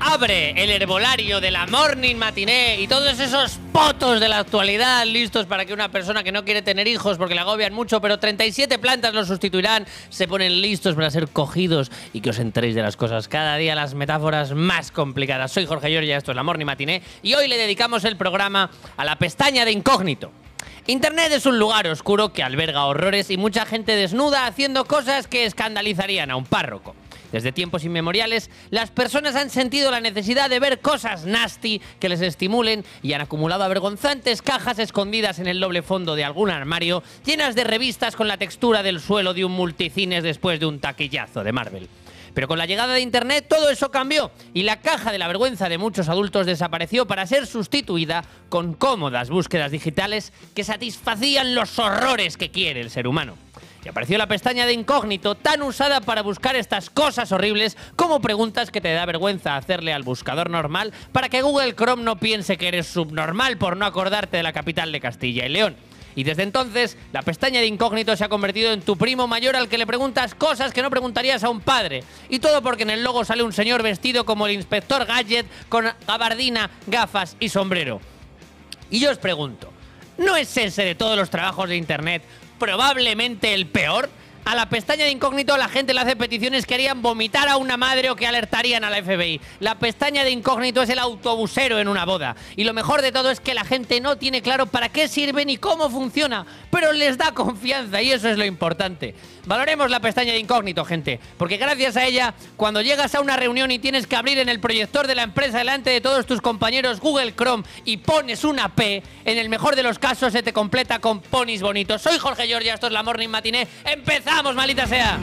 Abre el herbolario de la Morning Matiné y todos esos potos de la actualidad listos para que una persona que no quiere tener hijos porque le agobian mucho, pero 37 plantas los sustituirán, se ponen listos para ser cogidos y que os enteréis de las cosas. Cada día las metáforas más complicadas. Soy Jorge Giorgia, esto es la Morning Matiné y hoy le dedicamos el programa a la pestaña de incógnito. Internet es un lugar oscuro que alberga horrores y mucha gente desnuda haciendo cosas que escandalizarían a un párroco. Desde tiempos inmemoriales, las personas han sentido la necesidad de ver cosas nasty que les estimulen y han acumulado avergonzantes cajas escondidas en el doble fondo de algún armario, llenas de revistas con la textura del suelo de un multicines después de un taquillazo de Marvel. Pero con la llegada de Internet todo eso cambió y la caja de la vergüenza de muchos adultos desapareció para ser sustituida con cómodas búsquedas digitales que satisfacían los horrores que quiere el ser humano. Y apareció la pestaña de incógnito tan usada para buscar estas cosas horribles como preguntas que te da vergüenza hacerle al buscador normal para que Google Chrome no piense que eres subnormal por no acordarte de la capital de Castilla y León. Y desde entonces, la pestaña de incógnito se ha convertido en tu primo mayor al que le preguntas cosas que no preguntarías a un padre. Y todo porque en el logo sale un señor vestido como el inspector Gadget con gabardina, gafas y sombrero. Y yo os pregunto, ¿no es ese de todos los trabajos de Internet probablemente el peor? A la pestaña de incógnito la gente le hace peticiones que harían vomitar a una madre o que alertarían a la FBI. La pestaña de incógnito es el autobusero en una boda. Y lo mejor de todo es que la gente no tiene claro para qué sirve ni cómo funciona, pero les da confianza y eso es lo importante. Valoremos la pestaña de incógnito, gente, porque gracias a ella, cuando llegas a una reunión y tienes que abrir en el proyector de la empresa delante de todos tus compañeros Google Chrome y pones una P, en el mejor de los casos se te completa con ponis bonitos. Soy Jorge Giorgia, esto es la Morning Matiné. ¡Empezamos, maldita sea!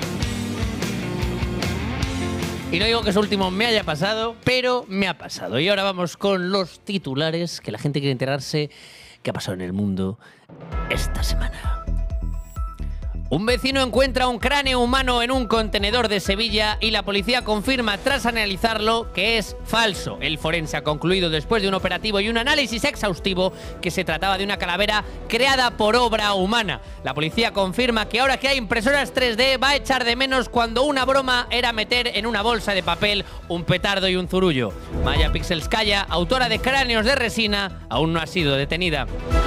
Y no digo que eso último me haya pasado, pero me ha pasado. Y ahora vamos con los titulares, que la gente quiere enterarse qué ha pasado en el mundo esta semana. Un vecino encuentra un cráneo humano en un contenedor de Sevilla y la policía confirma tras analizarlo que es falso. El forense ha concluido después de un operativo y un análisis exhaustivo que se trataba de una calavera creada por obra humana. La policía confirma que ahora que hay impresoras 3D va a echar de menos cuando una broma era meter en una bolsa de papel un petardo y un zurullo. Maya Pixelskaya, autora de Cráneos de resina, aún no ha sido detenida.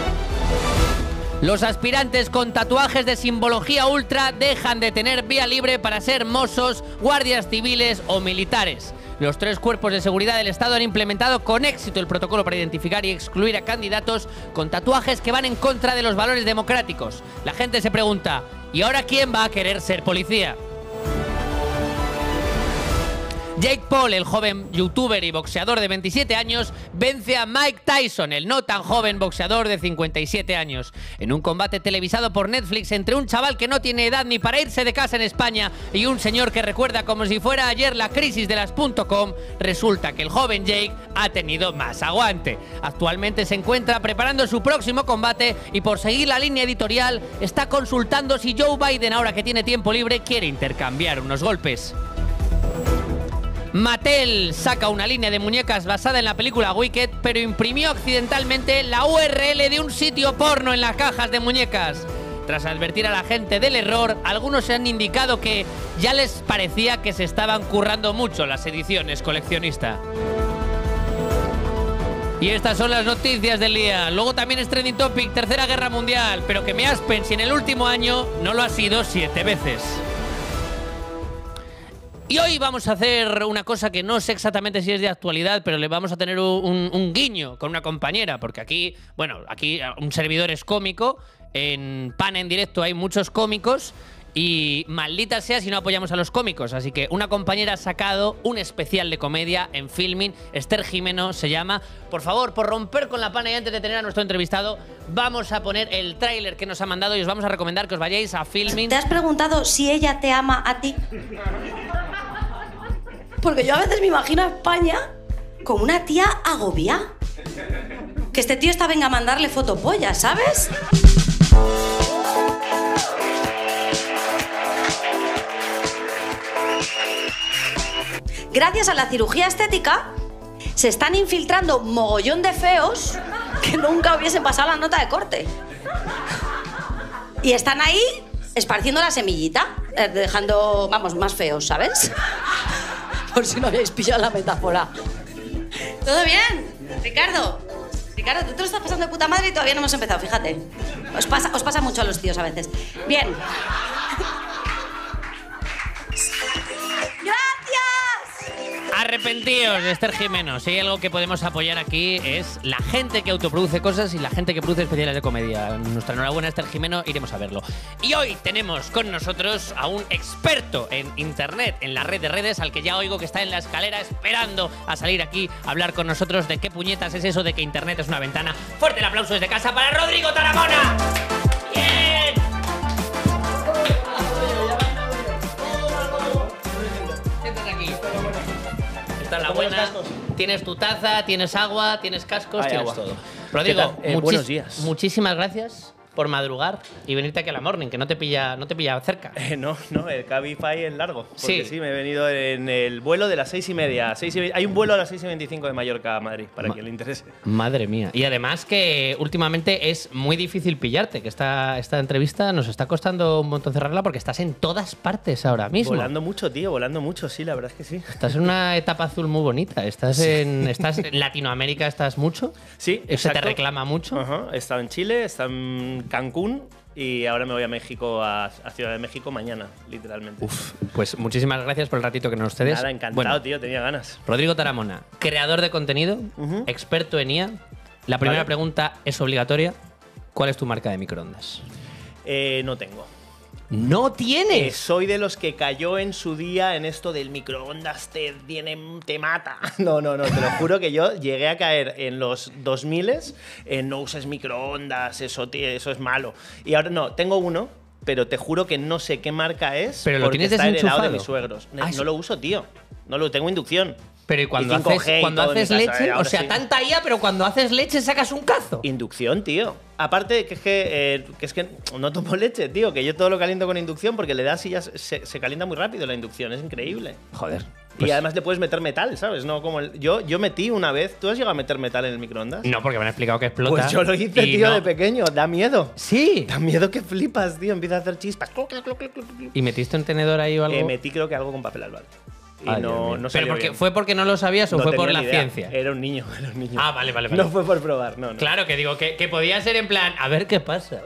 Los aspirantes con tatuajes de simbología ultra dejan de tener vía libre para ser mossos, guardias civiles o militares. Los 3 cuerpos de seguridad del Estado han implementado con éxito el protocolo para identificar y excluir a candidatos con tatuajes que van en contra de los valores democráticos. La gente se pregunta, ¿y ahora quién va a querer ser policía? Jake Paul, el joven youtuber y boxeador de 27 años, vence a Mike Tyson, el no tan joven boxeador de 57 años. En un combate televisado por Netflix entre un chaval que no tiene edad ni para irse de casa en España y un señor que recuerda como si fuera ayer la crisis de las .com, resulta que el joven Jake ha tenido más aguante. Actualmente se encuentra preparando su próximo combate y por seguir la línea editorial está consultando si Joe Biden, ahora que tiene tiempo libre, quiere intercambiar unos golpes. Mattel saca una línea de muñecas basada en la película Wicked, pero imprimió accidentalmente la URL de un sitio porno en las cajas de muñecas. Tras advertir a la gente del error, algunos se han indicado que ya les parecía que se estaban currando mucho las ediciones coleccionistas. Y estas son las noticias del día. Luego también es trending topic, Tercera Guerra Mundial, pero que me aspen si en el último año no lo ha sido 7 veces. Y hoy vamos a hacer una cosa que no sé exactamente si es de actualidad, pero le vamos a tener un guiño con una compañera, porque aquí, bueno, aquí un servidor es cómico, en Pan en Directo hay muchos cómicos y maldita sea si no apoyamos a los cómicos. Así que una compañera ha sacado un especial de comedia en Filmin, Esther Jimeno se llama. Por favor, por romper con la pana y antes de tener a nuestro entrevistado, vamos a poner el tráiler que nos ha mandado y os vamos a recomendar que os vayáis a Filmin. ¿Te has preguntado si ella te ama a ti? Porque yo a veces me imagino a España como una tía agobia. Que este tío está venga a mandarle fotopollas, ¿sabes? Gracias a la cirugía estética, se están infiltrando mogollón de feos que nunca hubiesen pasado la nota de corte. Y están ahí esparciendo la semillita, dejando, vamos, más feos, ¿sabes? Por si no habéis pillado la metáfora. ¿Todo bien? Ricardo, tú te lo estás pasando de puta madre y todavía no hemos empezado, fíjate. Os pasa mucho a los tíos a veces. Bien. Arrepentíos, Esther Jimeno. Si hay algo que podemos apoyar aquí es la gente que autoproduce cosas y la gente que produce especiales de comedia. Nuestra enhorabuena, Esther Jimeno, iremos a verlo. Y hoy tenemos con nosotros a un experto en internet, en la red de redes, al que ya oigo que está en la escalera esperando a salir aquí a hablar con nosotros de qué puñetas es eso de que internet es una ventana. Fuerte el aplauso desde casa para Rodrigo Taramona. ¡Bien! Siéntate aquí. Esta es la buena. Tienes tu taza, tienes agua, tienes cascos, tienes agua. todo. Rodrigo, buenos días. Muchísimas gracias por madrugar y venirte aquí a la Morning, que no te pilla cerca. No, el Cabify es largo. Sí. Porque sí, me he venido en el vuelo de las 6:30. Hay un vuelo a las 6:25 de Mallorca a Madrid, para quien le interese. Madre mía. Y además que últimamente es muy difícil pillarte, que esta entrevista nos está costando un montón cerrarla porque estás en todas partes ahora mismo. Volando mucho, tío, volando mucho, sí, la verdad es que sí. Estás en una etapa azul muy bonita. Estás en Latinoamérica, estás mucho. Sí, Se exacto. te reclama mucho. Ajá, he estado en Chile, he estado en Cancún y ahora me voy a México, a Ciudad de México mañana, literalmente. Uf, pues muchísimas gracias por el ratito que nos cedes. Nada, encantado, Bueno, tío, tenía ganas. Rodrigo Taramona, creador de contenido, experto en IA. La primera Vale. pregunta es obligatoria. ¿Cuál es tu marca de microondas? No tengo. ¡No tienes! Soy de los que cayó en su día en esto del microondas te mata. No, te lo juro que yo llegué a caer en los 2000 en no uses microondas, eso es malo. Y ahora no, tengo uno, pero te juro que no sé qué marca es. Pero lo porque tienes está heredado desenchufado. de mis suegros. Ah, No lo uso, tío. No lo tengo inducción. Pero ¿y cuando Y 5G haces, y cuando todo en mi haces casa, leche? ahora O sea, sí. tanta IA, pero cuando haces leche sacas un cazo. Inducción, tío. Aparte que es que no tomo leche, tío, que yo todo lo caliento con inducción porque le das y ya se calienta muy rápido la inducción, es increíble. Joder. Y además le puedes meter metal, ¿sabes? No como yo metí una vez. ¿Tú has llegado a meter metal en el microondas? No, porque me han explicado que explota. Pues yo lo hice, y tío, no. de pequeño. Da miedo. Sí. Da miedo que flipas, tío. Empieza a hacer chispas. ¿Y metiste un tenedor ahí o algo? Metí creo que algo con papel albal. Y Ay, Dios mío. no ¿Pero salió porque, bien. fue porque no lo sabías o No fue por tenía la ni idea. ciencia? Era un niño. Ah, vale. No fue por probar, no. Claro, que digo, que podía ser en plan, a ver qué pasa.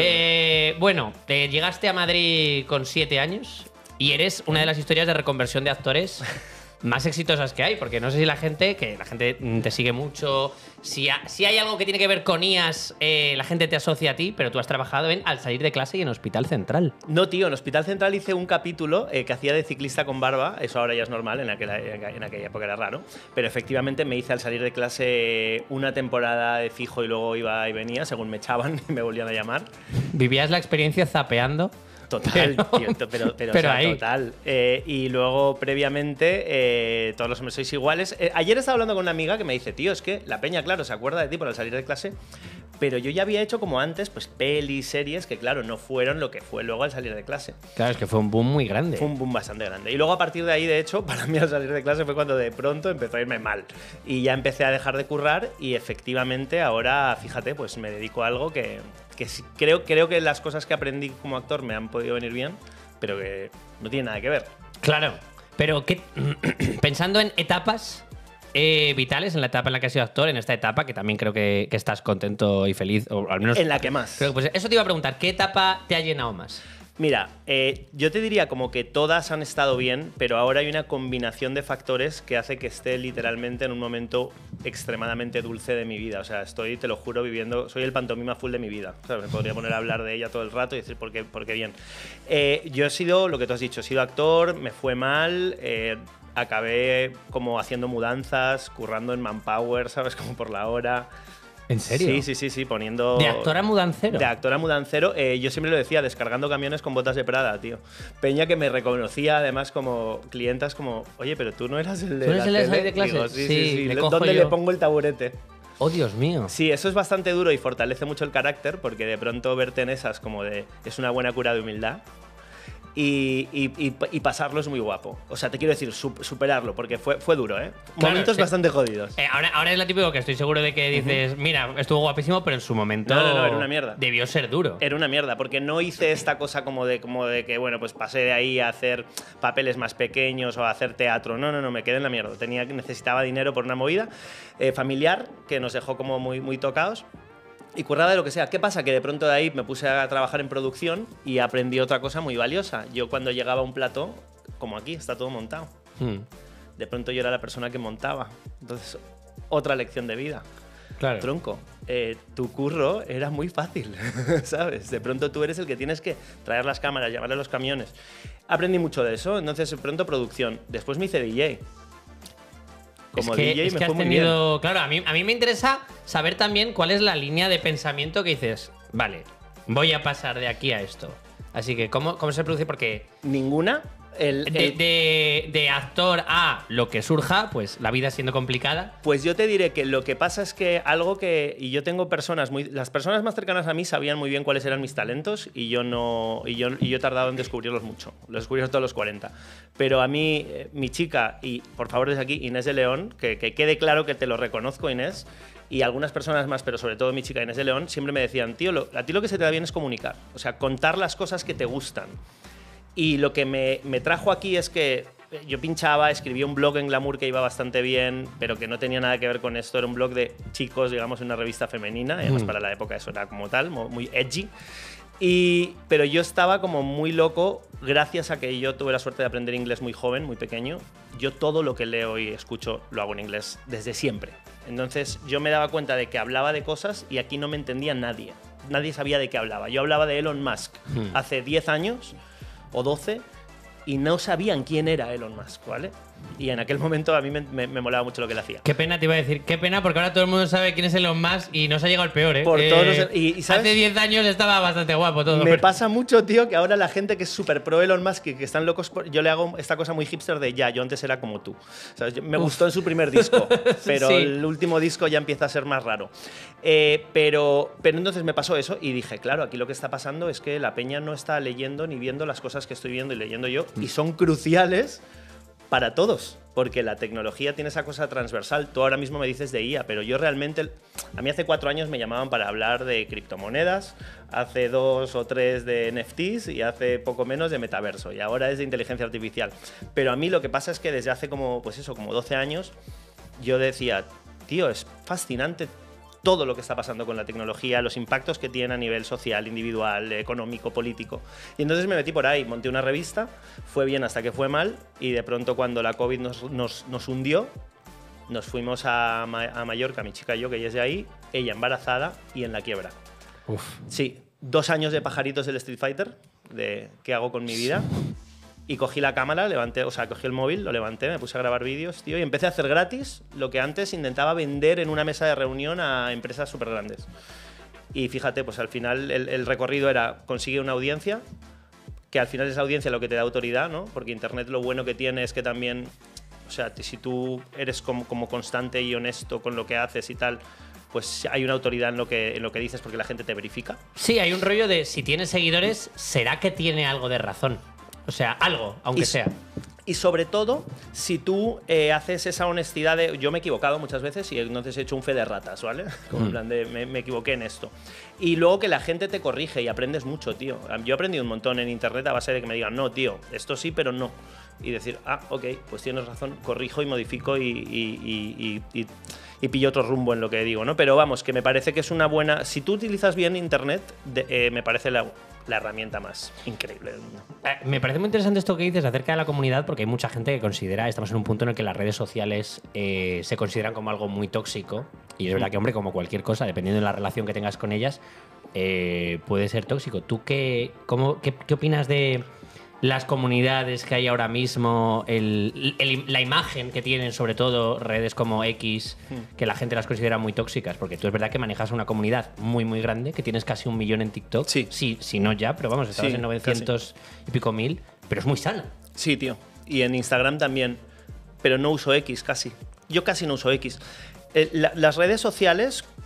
Bueno, te llegaste a Madrid con 7 años y eres una de las historias de reconversión de actores más exitosas que hay, porque no sé si la gente te sigue mucho, si hay algo que tiene que ver con IAS, la gente te asocia a ti, pero tú has trabajado en Al salir de clase y en Hospital Central. No, tío, en Hospital Central hice un capítulo que hacía de ciclista con barba. Eso ahora ya es normal, en aquella época era raro. Pero efectivamente me hice Al salir de clase una temporada de fijo y luego iba y venía, según me echaban y me volvían a llamar. ¿Vivías la experiencia zapeando? Total, tío, pero o sea, ahí. total. Y luego, previamente, todos los hombres sois iguales. Ayer estaba hablando con una amiga que me dice, tío, es que la peña, claro, se acuerda de ti por Al salir de clase, pero yo ya había hecho como antes, pues pelis, series, que claro, no fueron lo que fue luego Al salir de clase. Claro, es que fue un boom muy grande. Fue un boom bastante grande. Y luego a partir de ahí, de hecho, para mí Al salir de clase fue cuando de pronto empezó a irme mal. Y ya empecé a dejar de currar y efectivamente ahora, fíjate, pues me dedico a algo que sí, creo que las cosas que aprendí como actor me han podido venir bien, pero que no tiene nada que ver. Claro, pero pensando en etapas vitales, en la etapa en la que has sido actor, en esta etapa que también creo que estás contento y feliz, o al menos... En la que más. Creo que, pues, eso te iba a preguntar, ¿qué etapa te ha llenado más? Mira, yo te diría como que todas han estado bien, pero ahora hay una combinación de factores que hace que esté literalmente en un momento extremadamente dulce de mi vida. O sea, estoy, te lo juro, soy el pantomima full de mi vida. O sea, me podría poner a hablar de ella todo el rato y decir por qué bien. Yo he sido, lo que tú has dicho, he sido actor, me fue mal, acabé como haciendo mudanzas, currando en Manpower, ¿sabes? Como por la hora. ¿En serio? Sí, poniendo... ¿De actor a mudancero? De actor a mudancero. Yo siempre lo decía, descargando camiones con botas de Prada, tío. Peña que me reconocía, además, como clientas, como, oye, pero tú no eras el de ¿Tú la eres el de tele? salir de clase? Digo, sí. le cojo ¿Dónde yo. le pongo el taburete? Oh, Dios mío. Sí, eso es bastante duro y fortalece mucho el carácter, porque de pronto verte en esas como de... Es una buena cura de humildad. y pasarlo es muy guapo. O sea, te quiero decir, superarlo, porque fue duro, ¿eh? Claro, Momentos sí. bastante jodidos. Ahora es la típico que estoy seguro de que dices, mira, estuvo guapísimo, pero en su momento No, era una mierda. debió ser duro. Era una mierda, porque no hice esta cosa como de que, bueno, pues pasé de ahí a hacer papeles más pequeños o a hacer teatro. No, me quedé en la mierda. Necesitaba dinero por una movida familiar que nos dejó como muy tocados. Y currada de lo que sea. ¿Qué pasa? Que de pronto de ahí me puse a trabajar en producción y aprendí otra cosa muy valiosa. Yo cuando llegaba a un plató, como aquí, está todo montado. De pronto yo era la persona que montaba. Entonces, otra lección de vida. Claro. Tronco, tu curro era muy fácil, ¿sabes? De pronto tú eres el que tienes que traer las cámaras, llevarle los camiones. Aprendí mucho de eso, entonces de pronto producción. Después me hice DJ. Como DJ me fue muy bien. Claro, a mí me interesa saber también cuál es la línea de pensamiento que dices, vale, voy a pasar de aquí a esto. Así que, ¿cómo se produce? Porque Ninguna. de actor a lo que surja, pues la vida siendo complicada. Pues yo te diré que lo que pasa es que algo que... Y yo tengo personas las personas más cercanas a mí sabían muy bien cuáles eran mis talentos y yo no... Y yo he tardado en descubrirlos mucho. Los descubrí hasta los 40. Pero a mí, mi chica, y por favor desde aquí, Inés de León, que quede claro que te lo reconozco, Inés, y algunas personas más, pero sobre todo mi chica Inés de León, siempre me decían, tío, a ti lo que se te da bien es comunicar. O sea, contar las cosas que te gustan. Y lo que me trajo aquí es que yo pinchaba, escribía un blog en Glamour que iba bastante bien, pero que no tenía nada que ver con esto. Era un blog de chicos, digamos, en una revista femenina. Además, para la época eso era como tal, muy edgy. Pero yo estaba como muy loco gracias a que yo tuve la suerte de aprender inglés muy joven, muy pequeño. Yo todo lo que leo y escucho lo hago en inglés desde siempre. Entonces yo me daba cuenta de que hablaba de cosas y aquí no me entendía nadie. Nadie sabía de qué hablaba. Yo hablaba de Elon Musk hace 10 años o 12 y no sabían quién era Elon Musk, ¿vale? Y en aquel momento a mí me molaba mucho lo que él hacía. Qué pena, te iba a decir, qué pena, porque ahora todo el mundo sabe quién es Elon Musk y nos ha llegado el peor, ¿eh? Por todos los, y ¿sabes? Hace 10 años estaba bastante guapo todo. Me pasa mucho, tío, que ahora la gente que es súper pro Elon Musk y que están locos yo le hago esta cosa muy hipster de yo antes era como tú. ¿Sabes? Me gustó en su primer disco, pero Sí. el último disco ya empieza a ser más raro. Pero entonces me pasó eso y dije, claro, aquí lo que está pasando es que la peña no está leyendo ni viendo las cosas que estoy viendo y leyendo yo y son cruciales para todos. Porque la tecnología tiene esa cosa transversal. Tú ahora mismo me dices de IA, pero yo realmente... A mí hace 4 años me llamaban para hablar de criptomonedas, hace 2 o 3 de NFTs y hace poco menos de metaverso. Y ahora es de inteligencia artificial. Pero a mí lo que pasa es que desde hace como 12 años yo decía, tío, es fascinante todo lo que está pasando con la tecnología, los impactos que tiene a nivel social, individual, económico, político. Y entonces me metí por ahí, monté una revista, fue bien hasta que fue mal, y de pronto cuando la COVID nos hundió, nos fuimos a Mallorca, mi chica y yo, que ella es de ahí, ella embarazada y en la quiebra. Uf. Sí, 2 años de pajaritos del Street Fighter, de qué hago con mi vida. Y cogí la cámara, cogí el móvil, lo levanté, me puse a grabar vídeos, tío, y empecé a hacer gratis lo que antes intentaba vender en una mesa de reunión a empresas súper grandes. Y fíjate, pues al final el recorrido era consigue una audiencia, que al final es la audiencia lo que te da autoridad, ¿no? Porque Internet lo bueno que tiene es que también, o sea, si tú eres como constante y honesto con lo que haces y tal, pues hay una autoridad en lo que dices porque la gente te verifica. Sí, hay un rollo de si tiene seguidores, ¿será que tiene algo de razón? O sea, algo, aunque sea. Y sobre todo, si tú haces esa honestidad de... Yo me he equivocado muchas veces y entonces he hecho un fe de ratas, ¿vale? Como en plan de me equivoqué en esto. Y luego que la gente te corrige y aprendes mucho, tío. Yo he aprendido un montón en internet a base de que me digan, no, tío, esto sí, pero no. Y decir, ok, pues tienes razón, corrijo y modifico y pillo otro rumbo en lo que digo, ¿no? Pero vamos, que me parece que es una buena... Si tú utilizas bien internet, me parece la herramienta más increíble del mundo. Me parece muy interesante esto que dices acerca de la comunidad, porque hay mucha gente que considera, estamos en un punto en el que las redes sociales se consideran como algo muy tóxico, y es verdad que, hombre, como cualquier cosa, dependiendo de la relación que tengas con ellas, puede ser tóxico. ¿Tú qué opinas de las comunidades que hay ahora mismo, la imagen que tienen, sobre todo redes como X, que la gente las considera muy tóxicas? Porque tú es verdad que manejas una comunidad muy, muy grande, que tienes casi 1 millón en TikTok. Sí. Si no ya, pero vamos, estabas en 900 y pico mil, pero es muy sana. Sí, tío. Y en Instagram también, pero no uso X casi. Yo casi no uso X. Las redes sociales,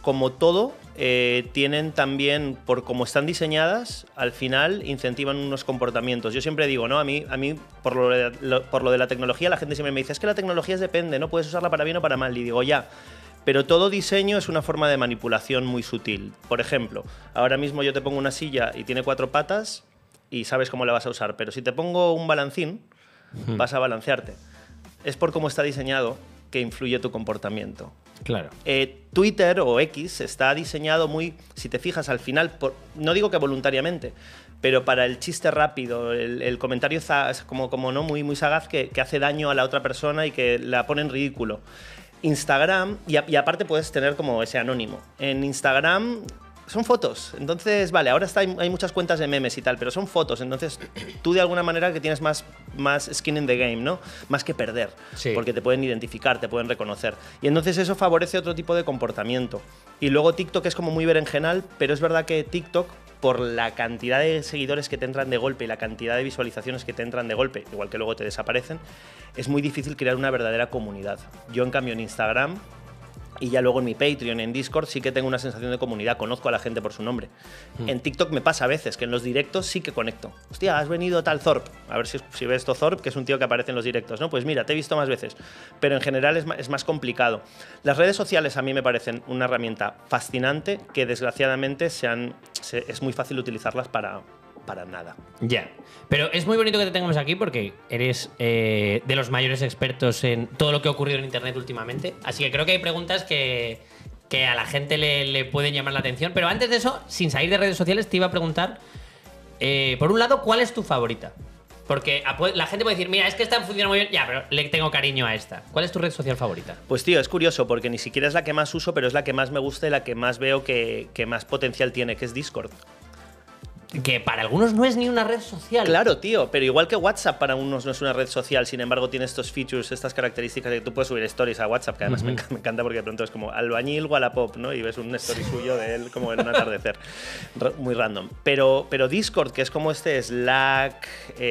como todo, tienen también, por cómo están diseñadas, al final incentivan unos comportamientos. Yo siempre digo, ¿no? A mí por lo de la tecnología, la gente siempre me dice, es que la tecnología depende, no puedes usarla para bien o para mal. Y digo, ya. Pero todo diseño es una forma de manipulación muy sutil. Por ejemplo, ahora mismo yo te pongo una silla y tiene 4 patas y sabes cómo la vas a usar. Pero si te pongo un balancín, vas a balancearte. Es por cómo está diseñado que influye tu comportamiento. Claro. Twitter o X está diseñado muy, si te fijas al final, no digo que voluntariamente, pero para el chiste rápido, el comentario como no muy, muy sagaz que hace daño a la otra persona y que la pone en ridículo. Instagram, y aparte puedes tener como ese anónimo. En Instagram son fotos, entonces, vale, ahora hay muchas cuentas de memes y tal, pero son fotos, entonces tú de alguna manera que tienes más skin in the game, ¿no? Más que perder, sí. Porque te pueden identificar, te pueden reconocer. Y entonces eso favorece otro tipo de comportamiento. Y luego TikTok es como muy berenjenal, pero es verdad que TikTok, por la cantidad de seguidores que te entran de golpe y la cantidad de visualizaciones que te entran de golpe, igual que luego te desaparecen, es muy difícil crear una verdadera comunidad. Yo, en cambio, en Instagram y ya luego en mi Patreon, en Discord, sí que tengo una sensación de comunidad, conozco a la gente por su nombre. En TikTok me pasa a veces que en los directos sí que conecto. Hostia, has venido tal Thorpe. A ver si ves esto Thorpe, que es un tío que aparece en los directos, ¿no? Pues mira, te he visto más veces. Pero en general es más complicado. Las redes sociales a mí me parecen una herramienta fascinante que desgraciadamente es muy fácil utilizarlas para nada. Ya. Pero es muy bonito que te tengamos aquí porque eres de los mayores expertos en todo lo que ha ocurrido en Internet últimamente. Así que creo que hay preguntas que a la gente le pueden llamar la atención. Pero antes de eso, sin salir de redes sociales, te iba a preguntar, por un lado, ¿cuál es tu favorita? Porque la gente puede decir, mira, es que esta funciona muy bien, ya, pero le tengo cariño a esta. ¿Cuál es tu red social favorita? Pues tío, es curioso porque ni siquiera es la que más uso, pero es la que más me gusta y la que más veo que más potencial tiene, que es Discord. Que para algunos no es ni una red social. Claro, tío, pero igual que WhatsApp para unos no es una red social, sin embargo tiene estos features, estas características de que tú puedes subir stories a WhatsApp, que además me encanta porque de pronto es como albañil Wallapop, ¿no? Y ves un story suyo de él como en un atardecer. Muy random. Pero Discord, que es como este Slack,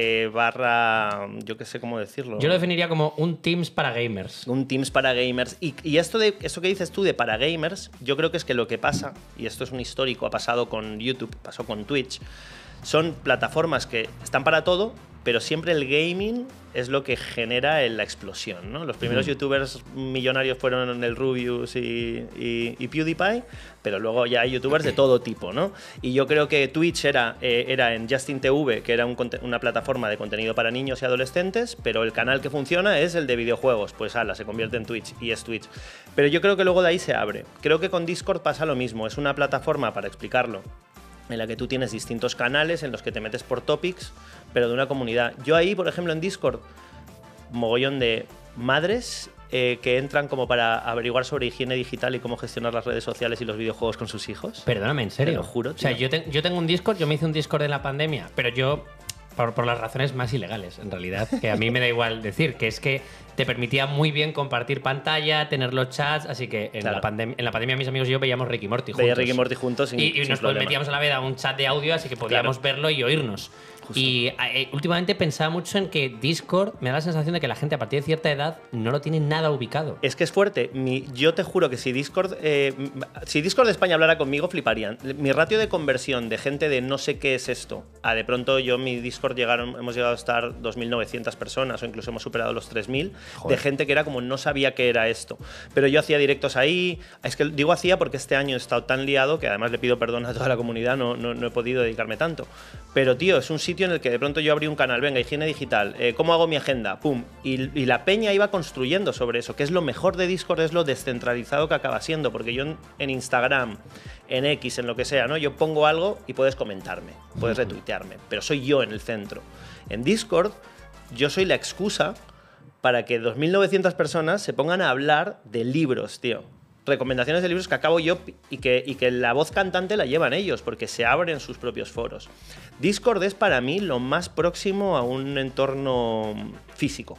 barra, yo qué sé cómo decirlo. Yo lo definiría como un Teams para gamers. Un Teams para gamers. Y esto que dices tú de para gamers, yo creo que es que lo que pasa, y esto es un histórico, ha pasado con YouTube, pasó con Twitch, son plataformas que están para todo, pero siempre el gaming es lo que genera la explosión, ¿no? Los primeros youtubers millonarios fueron el Rubius y PewDiePie, pero luego ya hay youtubers de todo tipo, ¿no? Y yo creo que Twitch era en Justin TV, que era una plataforma de contenido para niños y adolescentes, pero el canal que funciona es el de videojuegos, pues se convierte en Twitch y es Twitch. Pero yo creo que luego de ahí se abre. Creo que con Discord pasa lo mismo, es una plataforma, para explicarlo, en la que tú tienes distintos canales en los que te metes por topics, pero de una comunidad. Yo ahí, por ejemplo, en Discord, mogollón de madres que entran como para averiguar sobre higiene digital y cómo gestionar las redes sociales y los videojuegos con sus hijos. Perdóname, ¿en serio? Te lo juro, tío. O sea, yo tengo un Discord, yo me hice un Discord en la pandemia, pero yo, por las razones más ilegales, en realidad, que a mí me da igual decir, que es que te permitía muy bien compartir pantalla, tener los chats, así que en la pandemia mis amigos y yo veíamos Rick y Morty juntos. Veía Rick y Morty juntos y nos metíamos a la vez a un chat de audio, así que podíamos verlo y oírnos. Justo. Y últimamente pensaba mucho en que Discord me da la sensación de que la gente a partir de cierta edad no lo tiene nada ubicado. Es que es fuerte. Yo te juro que si Discord de España hablara conmigo, fliparían. Mi ratio de conversión de gente de no sé qué es esto a de pronto mi Discord hemos llegado a estar 2.900 personas o incluso hemos superado los 3.000 de gente que era como no sabía qué era esto. Pero yo hacía directos ahí. Es que digo hacía porque este año he estado tan liado que además le pido perdón a toda la comunidad, no he podido dedicarme tanto. Pero tío, es un sitio en el que de pronto yo abrí un canal, venga, higiene digital, ¿cómo hago mi agenda? Pum. Y la peña iba construyendo sobre eso, que es lo mejor de Discord, es lo descentralizado que acaba siendo, porque yo en Instagram, en X, en lo que sea, ¿no? Yo pongo algo y puedes comentarme, puedes retuitearme, pero soy yo en el centro. En Discord, yo soy la excusa para que 2.900 personas se pongan a hablar de libros, tío. Recomendaciones de libros que acabo yo y que la voz cantante la llevan ellos, porque se abren sus propios foros. Discord es para mí lo más próximo a un entorno físico.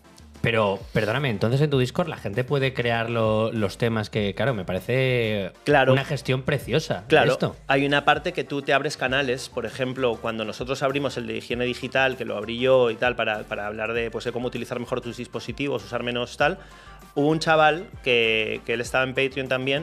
Pero, perdóname, entonces en tu Discord la gente puede crear los temas que, claro, me parece una gestión preciosa. Claro, esto. Hay una parte que tú te abres canales, por ejemplo, cuando nosotros abrimos el de higiene digital, que lo abrí yo y tal, para hablar de cómo utilizar mejor tus dispositivos, usar menos tal, hubo un chaval que él estaba en Patreon también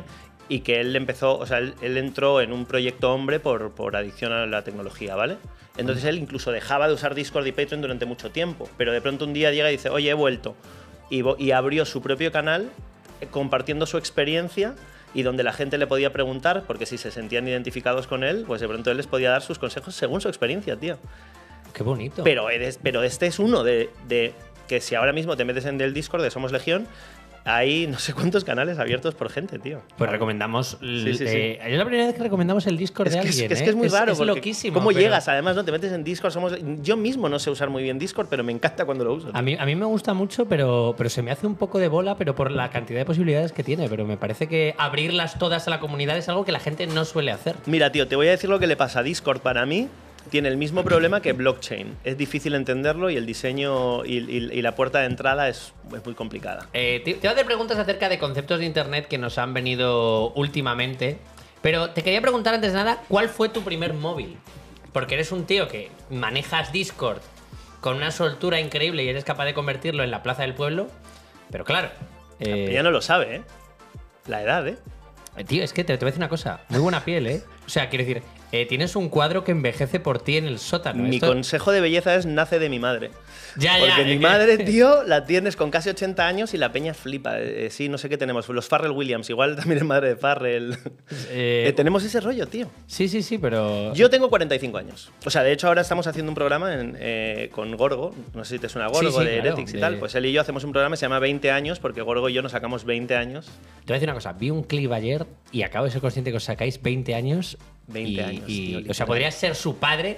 y que él empezó, o sea, él entró en un proyecto hombre por adicción a la tecnología, ¿vale? Entonces él incluso dejaba de usar Discord y Patreon durante mucho tiempo, pero de pronto un día llega y dice, oye, he vuelto. Y abrió su propio canal compartiendo su experiencia y donde la gente le podía preguntar, porque si se sentían identificados con él, pues de pronto él les podía dar sus consejos según su experiencia, tío. Qué bonito. Pero este es uno de que si ahora mismo te metes en el Discord de Somos Legión, hay no sé cuántos canales abiertos por gente, tío. Pues recomendamos. Sí. Es la primera vez que recomendamos el Discord de alguien. Es que es muy raro. Es porque loquísimo. ¿Cómo pero llegas? Además, ¿no? Te metes en Discord. Yo mismo no sé usar muy bien Discord, pero me encanta cuando lo uso. A mí me gusta mucho, pero se me hace un poco de bola, pero por la cantidad de posibilidades que tiene. Pero me parece que abrirlas todas a la comunidad es algo que la gente no suele hacer. Mira, tío, te voy a decir lo que le pasa a Discord para mí. Tiene el mismo problema que blockchain. Es difícil entenderlo y el diseño y la puerta de entrada es muy complicada. Te voy a hacer preguntas acerca de conceptos de internet que nos han venido últimamente. Pero te quería preguntar antes de nada, ¿cuál fue tu primer móvil? Porque eres un tío que manejas Discord con una soltura increíble y eres capaz de convertirlo en la plaza del pueblo. Pero claro. Ya no lo sabe, ¿eh? La edad, ¿eh? Tío, es que te voy a decir una cosa. Muy buena piel, ¿eh? O sea, quiero decir, tienes un cuadro que envejece por ti en el sótano. Mi consejo de belleza es nace de mi madre. Porque mi madre, tío, la tienes con casi 80 años y la peña flipa. Sí, no sé qué tenemos. Los Farrell Williams, igual también es madre de Farrell. Tenemos ese rollo, tío. Sí, pero... Yo tengo 45 años. O sea, de hecho ahora estamos haciendo un programa con Gorgo. No sé si te suena Gorgo, de claro, Heretics y tal. Pues él y yo hacemos un programa que se llama 20 años, porque Gorgo y yo nos sacamos 20 años. Te voy a decir una cosa. Vi un clip ayer y acabo de ser consciente que os sacáis 20 años. 20 años, tío, o sea, podrías ser su padre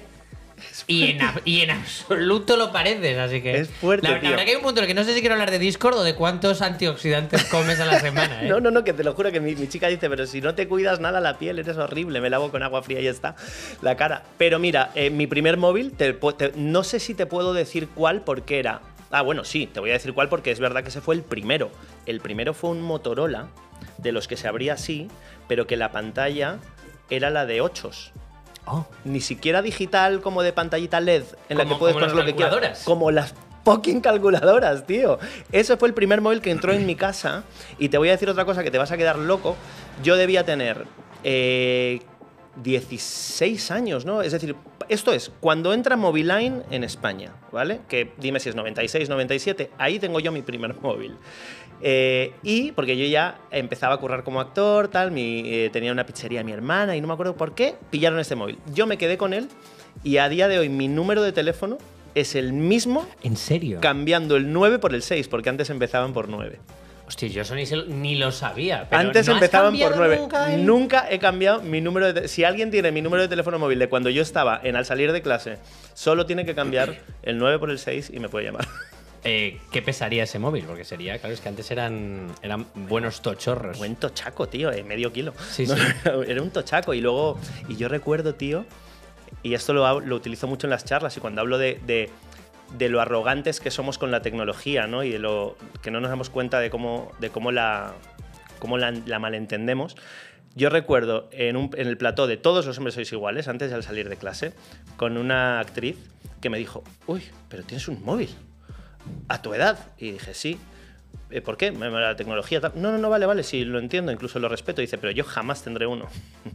y en absoluto lo pareces, así que... Es fuerte, la verdad que hay un punto en el que no sé si quiero hablar de Discord o de cuántos antioxidantes comes a la semana, ¿eh? No, que te lo juro que mi chica dice, pero si no te cuidas nada la piel, eres horrible, me lavo con agua fría y ya está, la cara. Pero mira, mi primer móvil, no sé si te puedo decir cuál porque era... Ah, bueno, sí, te voy a decir cuál porque es verdad que ese fue el primero. El primero fue un Motorola, de los que se abría así, pero que la pantalla era la de 8s. Oh. Ni siquiera digital como de pantallita LED en la que puedes poner lo que quieras. Como las fucking calculadoras, tío. Ese fue el primer móvil que entró en mi casa. Y te voy a decir otra cosa que te vas a quedar loco. Yo debía tener 16 años, ¿no? Es decir, esto es cuando entra Moviline en España, ¿vale? Que dime si es 96, 97. Ahí tengo yo mi primer móvil. Y porque yo ya empezaba a currar como actor, tal, tenía una pizzería mi hermana y no me acuerdo por qué pillaron este móvil. Yo me quedé con él y a día de hoy mi número de teléfono es el mismo. ¿En serio? Cambiando el 9 por el 6, porque antes empezaban por 9. Hostia, yo eso ni lo sabía. Pero antes ¿no empezaban por 9. Nunca, Nunca he cambiado mi número de Si alguien tiene mi número de teléfono móvil de cuando yo estaba al salir de clase, solo tiene que cambiar el 9 por el 6 y me puede llamar. ¿Qué pesaría ese móvil? Porque sería, claro, es que antes eran buenos tochorros. Buen tochaco, tío, medio kilo. Sí, no, sí. Era un tochaco. Y yo recuerdo, tío, y esto lo utilizo mucho en las charlas y cuando hablo de lo arrogantes que somos con la tecnología, ¿no? Y de lo que no nos damos cuenta de cómo la malentendemos. Yo recuerdo en el plató de Todos los hombres sois iguales, antes de salir de clase, con una actriz que me dijo, uy, pero tienes un móvil. ¿A tu edad? Y dije, sí. ¿Por qué? La tecnología tal. No, vale, sí, lo entiendo, incluso lo respeto. Dice, pero yo jamás tendré uno.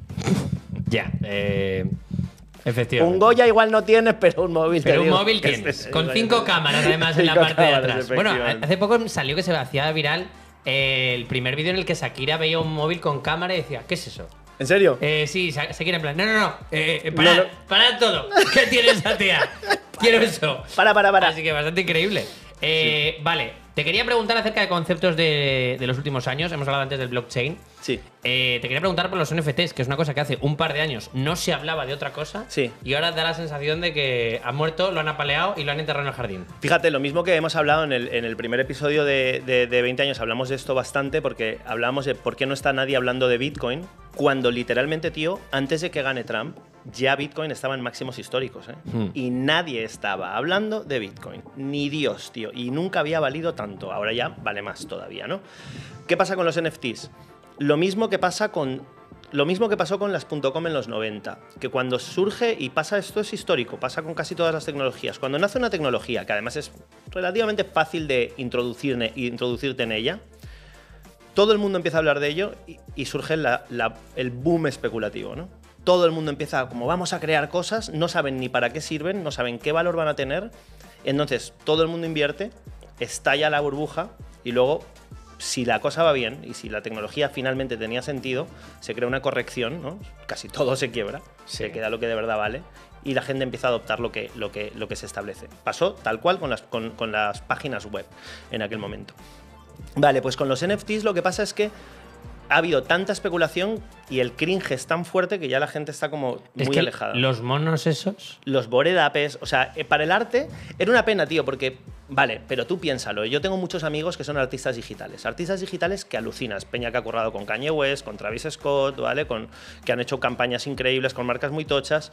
Ya, efectivamente. Un Goya igual no tienes, pero un móvil Pero un móvil tienes, con 5 cámaras además en la parte de atrás. Bueno, hace poco salió que se hacía viral el primer vídeo en el que Shakira veía un móvil con cámara y decía, ¿qué es eso? ¿En serio? Sí, Shakira en plan, no, parad todo. ¿Qué tiene esa tía? Quiero eso. Para. Así que bastante increíble. Sí. Vale, te quería preguntar acerca de conceptos de los últimos años. Hemos hablado antes del blockchain. Sí. Te quería preguntar por los NFTs, que es una cosa que hace un par de años no se hablaba de otra cosa. Sí. Y ahora da la sensación de que ha muerto, lo han apaleado y lo han enterrado en el jardín. Fíjate, lo mismo que hemos hablado en el primer episodio de 20 años, hablamos de esto bastante porque hablamos de por qué no está nadie hablando de Bitcoin, cuando literalmente, tío, antes de que gane Trump, ya Bitcoin estaba en máximos históricos, ¿eh? Y nadie estaba hablando de Bitcoin. Ni Dios, tío. Y nunca había valido tanto. Ahora ya vale más todavía, ¿no? ¿Qué pasa con los NFTs? Lo mismo que pasó con las .com en los 90, que cuando surge, y pasa esto es histórico, pasa con casi todas las tecnologías, cuando nace una tecnología que además es relativamente fácil de introducirte en ella, todo el mundo empieza a hablar de ello y surge el boom especulativo, ¿no? Todo el mundo empieza como vamos a crear cosas, no saben ni para qué sirven, no saben qué valor van a tener. Entonces todo el mundo invierte, estalla la burbuja y luego, si la cosa va bien y si la tecnología finalmente tenía sentido, se crea una corrección, ¿no? Casi todo se quiebra, se queda lo que de verdad vale y la gente empieza a adoptar lo que se establece. Pasó tal cual con las páginas web en aquel momento. Vale, pues con los NFTs lo que pasa es que ha habido tanta especulación y el cringe es tan fuerte que ya la gente está como muy alejada. Los monos esos. Los Bored Apes, o sea, para el arte era una pena, tío, porque, vale, pero tú piénsalo. Yo tengo muchos amigos que son artistas digitales que alucinas. Peña que ha currado con Kanye West, con Travis Scott, ¿vale? Que han hecho campañas increíbles con marcas muy tochas.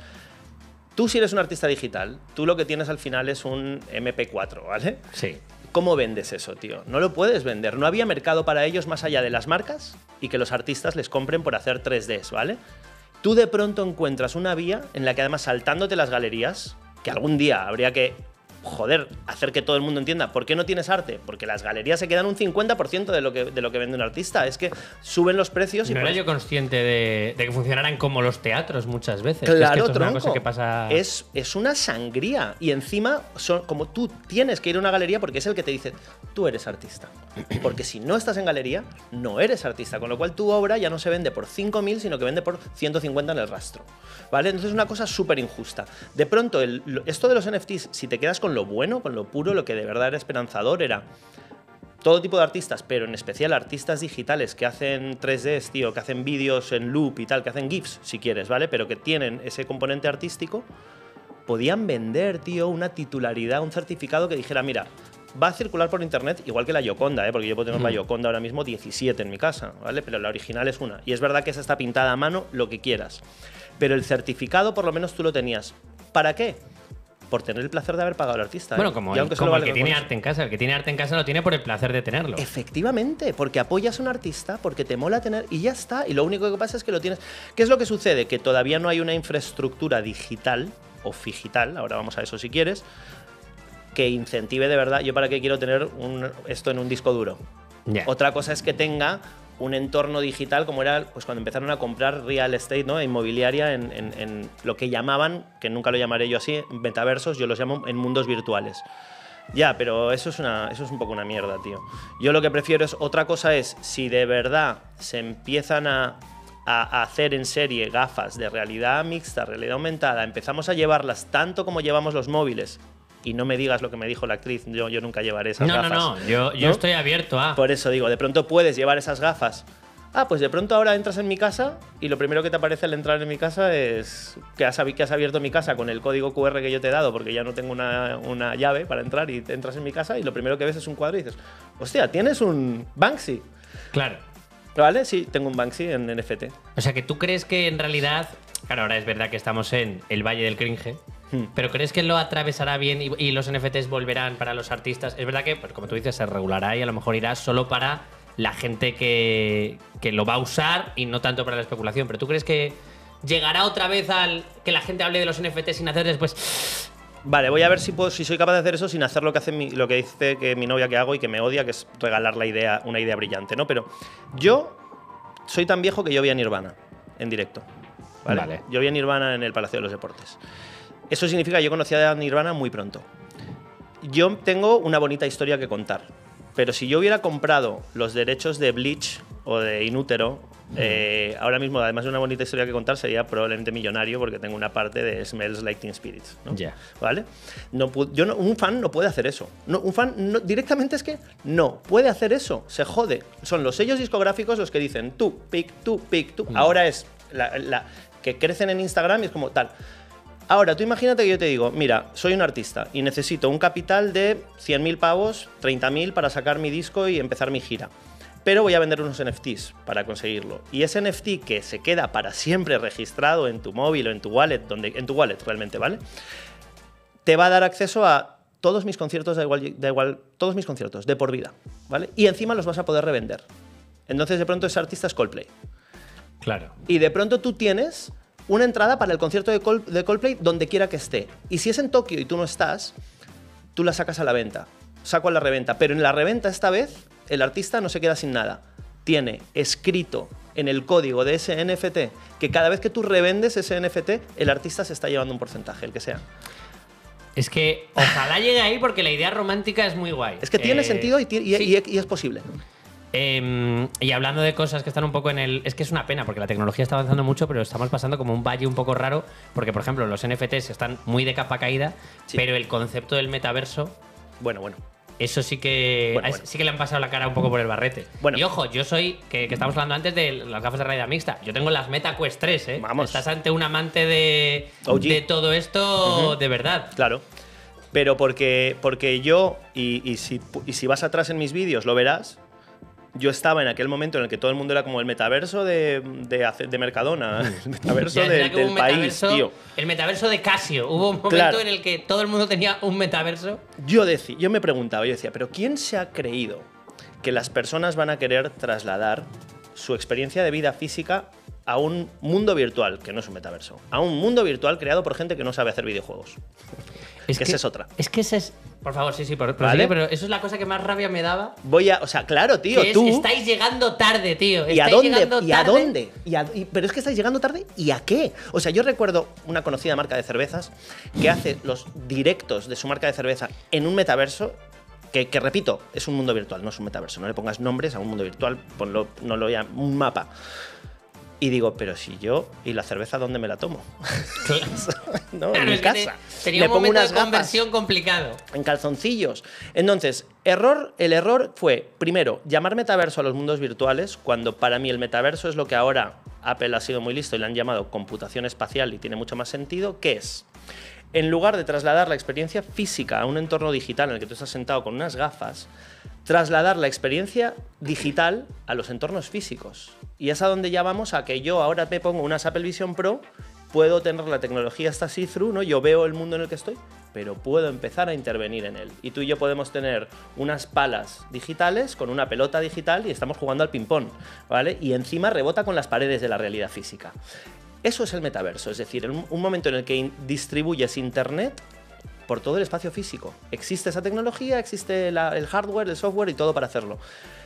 Tú, si eres un artista digital, tú lo que tienes al final es un MP4, ¿vale? Sí. ¿Cómo vendes eso, tío? No lo puedes vender. No había mercado para ellos más allá de las marcas y que los artistas les compren por hacer 3Ds, ¿vale? Tú de pronto encuentras una vía en la que además saltándote las galerías, que algún día habría que, joder, hacer que todo el mundo entienda por qué no tienes arte, porque las galerías se quedan un 50% de lo que vende un artista. Es que suben los precios y... No era yo consciente de que funcionaran como los teatros muchas veces. Claro, que es que esto tronco. es una cosa que pasa... Es una sangría. Y encima, como tú tienes que ir a una galería porque es el que te dice, tú eres artista. Porque si no estás en galería, no eres artista. Con lo cual tu obra ya no se vende por 5.000, sino que vende por 150 en el rastro. ¿Vale? Entonces es una cosa súper injusta. De pronto, esto de los NFTs, si te quedas con lo bueno, con lo puro, lo que de verdad era esperanzador era todo tipo de artistas, pero en especial artistas digitales que hacen 3Ds, tío, que hacen vídeos en loop y tal, que hacen GIFs, si quieres, ¿vale? Pero que tienen ese componente artístico, podían vender, tío, una titularidad, un certificado que dijera, mira, va a circular por internet igual que la Gioconda, porque yo puedo tener la Gioconda ahora mismo 17 en mi casa, ¿vale? Pero la original es una. Y es verdad que esa está pintada a mano, lo que quieras. Pero el certificado por lo menos tú lo tenías. ¿Para qué? Por tener el placer de haber pagado al artista. Bueno, como el que tiene arte en casa. El que tiene arte en casa lo tiene por el placer de tenerlo. Efectivamente, porque apoyas a un artista, porque te mola tener y ya está. Y lo único que pasa es que lo tienes. ¿Qué es lo que sucede? Que todavía no hay una infraestructura digital o figital, ahora vamos a eso si quieres, que incentive de verdad. ¿Yo para qué quiero tener esto en un disco duro? Yeah. Otra cosa es que tenga un entorno digital como era pues cuando empezaron a comprar real estate, ¿no? Inmobiliaria en lo que llamaban, que nunca lo llamaré yo así, metaversos, yo los llamo en mundos virtuales. Ya, pero eso es un poco una mierda, tío. Yo lo que prefiero es, otra cosa es, si de verdad se empiezan a hacer en serie gafas de realidad mixta, realidad aumentada, empezamos a llevarlas tanto como llevamos los móviles. Y no me digas lo que me dijo la actriz, yo nunca llevaré esas gafas. No, yo estoy abierto a... Por eso digo, de pronto puedes llevar esas gafas. Pues de pronto ahora entras en mi casa y lo primero que te aparece al entrar en mi casa es que has abierto mi casa con el código QR que yo te he dado porque ya no tengo una llave para entrar y entras en mi casa y lo primero que ves es un cuadro y dices, hostia, ¿tienes un Banksy? Claro. ¿Vale? Sí, tengo un Banksy en NFT. O sea, que tú crees que en realidad... Claro, ahora es verdad que estamos en el Valle del Cringe, pero ¿crees que lo atravesará bien y los NFTs volverán para los artistas? Es verdad que, pues, como tú dices, se regulará y a lo mejor irá solo para la gente que lo va a usar y no tanto para la especulación. Pero ¿tú crees que llegará otra vez al que la gente hable de los NFTs sin hacer después? Vale, voy a ver si soy capaz de hacer eso sin hacer lo que dice que mi novia que hago y que me odia, que es regalar una idea brillante, ¿no? Pero yo soy tan viejo que yo vi a Nirvana en directo. ¿Vale? Yo vi a Nirvana en el Palacio de los Deportes. Eso significa que yo conocí a Nirvana muy pronto. Yo tengo una bonita historia que contar, pero si yo hubiera comprado los derechos de Bleach o de Inútero, ahora mismo, además de una bonita historia que contar, sería probablemente millonario porque tengo una parte de Smells Like Teen Spirit, ¿no? Yeah. ¿Vale? Un fan no puede hacer eso. Un fan directamente es que no puede hacer eso. Se jode. Son los sellos discográficos los que dicen tú, pick, tú, pick, tú. Ahora es que crecen en Instagram y es como tal. Ahora, tú imagínate que yo te digo, mira, soy un artista y necesito un capital de 100.000 pavos, 30.000 para sacar mi disco y empezar mi gira. Pero voy a vender unos NFTs para conseguirlo. Y ese NFT que se queda para siempre registrado en tu móvil o en tu wallet, en tu wallet realmente, ¿vale? Te va a dar acceso a todos mis conciertos, da igual, todos mis conciertos, de por vida, ¿vale? Y encima los vas a poder revender. Entonces, de pronto, ese artista es Coldplay. Claro. Y de pronto tú tienes una entrada para el concierto de Coldplay donde quiera que esté. Y si es en Tokio y tú no estás, tú la sacas a la venta. Saco a la reventa. Pero en la reventa esta vez, el artista no se queda sin nada. tiene escrito en el código de ese NFT que cada vez que tú revendes ese NFT, el artista se está llevando un porcentaje, el que sea. Es que ojalá llegue ahí porque la idea romántica es muy guay. Es que tiene sentido y es posible. Y hablando de cosas que están un poco en el... Es que es una pena porque la tecnología está avanzando mucho, pero estamos pasando como un valle un poco raro porque, por ejemplo, los NFTs están muy de capa caída, pero el concepto del metaverso... Bueno. Eso sí que sí que le han pasado la cara un poco por el barrete. Bueno. Y ojo, yo soy, que estamos hablando antes de las gafas de realidad mixta, yo tengo las Meta Quest 3, ¿eh? Vamos. Estás ante un amante de todo esto de verdad. Claro. Pero porque yo, y si vas atrás en mis vídeos lo verás, yo estaba en aquel momento en el que todo el mundo era como el metaverso de Mercadona, el metaverso del país, tío. El metaverso de Casio. Hubo un momento en el que todo el mundo tenía un metaverso. Yo me preguntaba, yo decía, ¿pero quién se ha creído que las personas van a querer trasladar su experiencia de vida física a un mundo virtual, que no es un metaverso, a un mundo virtual creado por gente que no sabe hacer videojuegos? Es que esa es otra. Es que ese es... Por favor, sí, ¿vale? pero eso es la cosa que más rabia me daba. O sea, claro, tío, tú... Estáis llegando tarde, tío. ¿Y a dónde? ¿Y a dónde? Pero es que estáis llegando tarde, ¿y a qué? O sea, yo recuerdo una conocida marca de cervezas que hace los directos de su marca de cerveza en un metaverso que repito, es un mundo virtual, no es un metaverso. No le pongas nombres a un mundo virtual, un mapa. Y digo, pero si yo, ¿y la cerveza dónde me la tomo? No, en mi casa. Sería un momento de conversión complicado. En calzoncillos. Entonces, el error fue, primero, llamar metaverso a los mundos virtuales, cuando para mí el metaverso es lo que ahora Apple ha sido muy listo y le han llamado computación espacial y tiene mucho más sentido, que es, en lugar de trasladar la experiencia física a un entorno digital en el que tú estás sentado con unas gafas, trasladar la experiencia digital a los entornos físicos. Y es a donde ya vamos a que yo ahora me pongo unas Apple Vision Pro, puedo tener la tecnología hasta see-through, ¿no? Yo veo el mundo en el que estoy, pero puedo empezar a intervenir en él. Y tú y yo podemos tener unas palas digitales con una pelota digital y estamos jugando al ping-pong, ¿vale? Y encima rebota con las paredes de la realidad física. Eso es el metaverso, es decir, un momento en el que distribuyes Internet por todo el espacio físico. Existe esa tecnología, existe el hardware, el software y todo para hacerlo.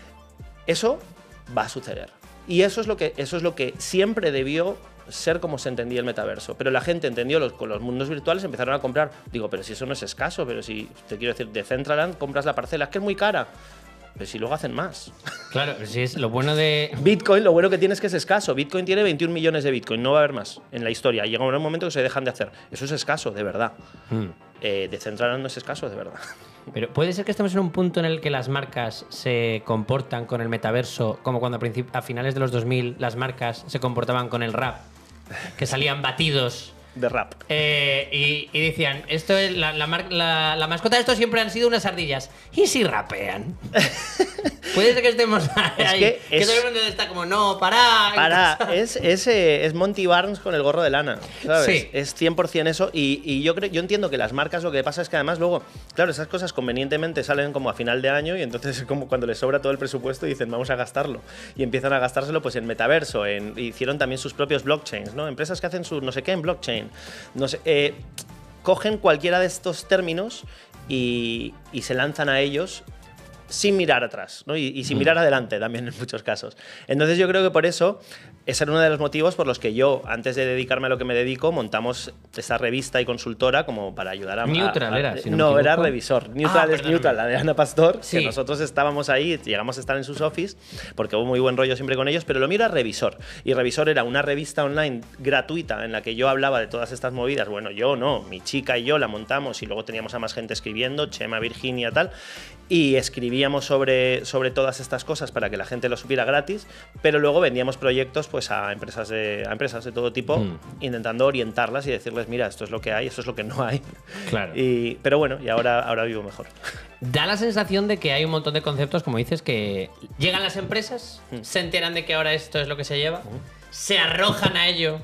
Eso va a suceder. Y eso es lo que siempre debió ser como se entendía el metaverso. Pero la gente entendió con los mundos virtuales, empezaron a comprar. Digo, pero si eso no es escaso, pero si, te quiero decir, de Decentraland compras la parcela, es que es muy cara. Pero si luego hacen más. Claro, si es lo bueno de... Bitcoin, lo bueno que tiene es que es escaso. Bitcoin tiene 21 millones de Bitcoin, no va a haber más en la historia. Llega un momento que se dejan de hacer. Eso es escaso, de verdad. Decentraland no es escaso, de verdad. Pero puede ser que estemos en un punto en el que las marcas se comportan con el metaverso como cuando a finales de los 2000 las marcas se comportaban con el rap, que salían batidos de rap. Y decían, esto es la mascota de esto siempre han sido unas ardillas. ¿Y si rapean? Puede ser que estemos ahí. Que todo el mundo está como, no, para. Es Monty Barnes con el gorro de lana, ¿sabes? Sí. Es 100% eso. Y yo entiendo que las marcas lo que pasa es que además luego, claro, esas cosas convenientemente salen como a final de año y entonces es como cuando les sobra todo el presupuesto y dicen, vamos a gastarlo. Y empiezan a gastárselo pues en metaverso. Hicieron también sus propios blockchains, ¿no? Empresas que hacen su no sé qué en blockchain. No sé, cogen cualquiera de estos términos y se lanzan a ellos sin mirar atrás, ¿no? y sin mirar adelante también en muchos casos. Entonces yo creo que por eso ese era uno de los motivos por los que yo, antes de dedicarme a lo que me dedico, montamos esta revista y consultora como para ayudar a... Neutral era, si no, era Revisor. Neutral es Neutral, la de Ana Pastor, sí. Que nosotros estábamos ahí, llegamos a estar en sus office, porque hubo muy buen rollo siempre con ellos, pero lo mío era Revisor. Y Revisor era una revista online gratuita en la que yo hablaba de todas estas movidas. Bueno, yo no, mi chica y yo la montamos y luego teníamos a más gente escribiendo, Chema, Virginia, tal, y escribíamos sobre todas estas cosas para que la gente lo supiera gratis, pero luego vendíamos proyectos pues a empresas de todo tipo, intentando orientarlas y decirles, mira, esto es lo que hay, esto es lo que no hay. Claro. Pero bueno, y ahora vivo mejor. Da la sensación de que hay un montón de conceptos, como dices, que llegan las empresas, se enteran de que ahora esto es lo que se lleva, se arrojan a ello.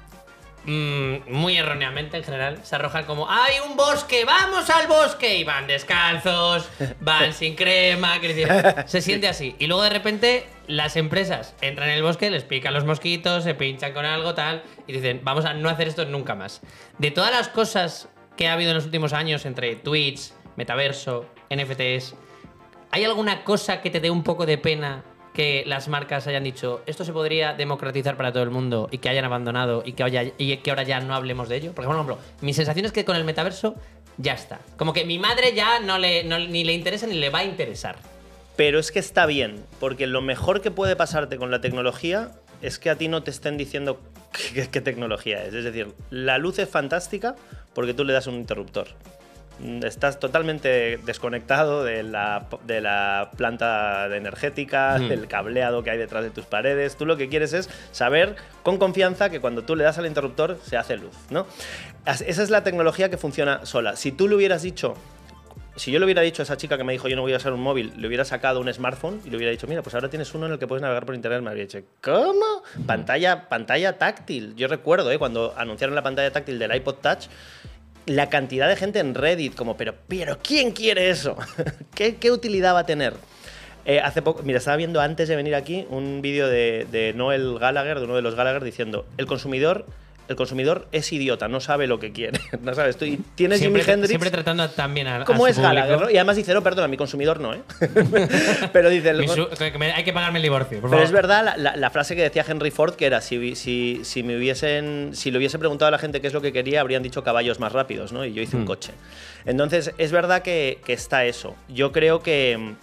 Muy erróneamente en general, se arrojan como ¡hay un bosque! ¡Vamos al bosque! Y van descalzos, van sin crema, se siente así. Y luego de repente las empresas entran en el bosque, les pican los mosquitos, se pinchan con algo tal y dicen, vamos a no hacer esto nunca más. De todas las cosas que ha habido en los últimos años entre Twitch, metaverso, NFTs, ¿hay alguna cosa que te dé un poco de pena que las marcas hayan dicho esto se podría democratizar para todo el mundo y que hayan abandonado y que ahora ya no hablemos de ello? Porque, por ejemplo, mi sensación es que con el metaverso ya está. Como que mi madre ya ni le interesa ni le va a interesar. Pero es que está bien, porque lo mejor que puede pasarte con la tecnología es que a ti no te estén diciendo qué tecnología es. Es decir, la luz es fantástica porque tú le das un interruptor. Estás totalmente desconectado de la planta energética, del cableado que hay detrás de tus paredes. Tú lo que quieres es saber con confianza que cuando tú le das al interruptor se hace luz, ¿no? Esa es la tecnología que funciona sola. Si tú le hubieras dicho... Si yo le hubiera dicho a esa chica que me dijo yo no voy a usar un móvil, le hubiera sacado un smartphone y le hubiera dicho, mira, pues ahora tienes uno en el que puedes navegar por internet, me habría dicho, ¿cómo? Pantalla táctil. Yo recuerdo, cuando anunciaron la pantalla táctil del iPod Touch, la cantidad de gente en Reddit como, pero ¿quién quiere eso? ¿Qué utilidad va a tener? Hace poco, mira, estaba viendo antes de venir aquí un vídeo de Noel Gallagher, de uno de los Gallagher, diciendo, el consumidor es idiota, no sabe lo que quiere. ¿No sabes? Tú tienes Jimi Hendrix. Siempre tratando también a ¿Cómo es su Gallagher? público? Y además dice, no, perdona, mi consumidor no, ¿eh? Pero dice... Hay que pagarme el divorcio, por Pero favor. es verdad la frase que decía Henry Ford, que era, si le hubiese preguntado a la gente qué es lo que quería, habrían dicho caballos más rápidos, ¿no? Y yo hice un coche. Entonces, es verdad que está eso. Yo creo que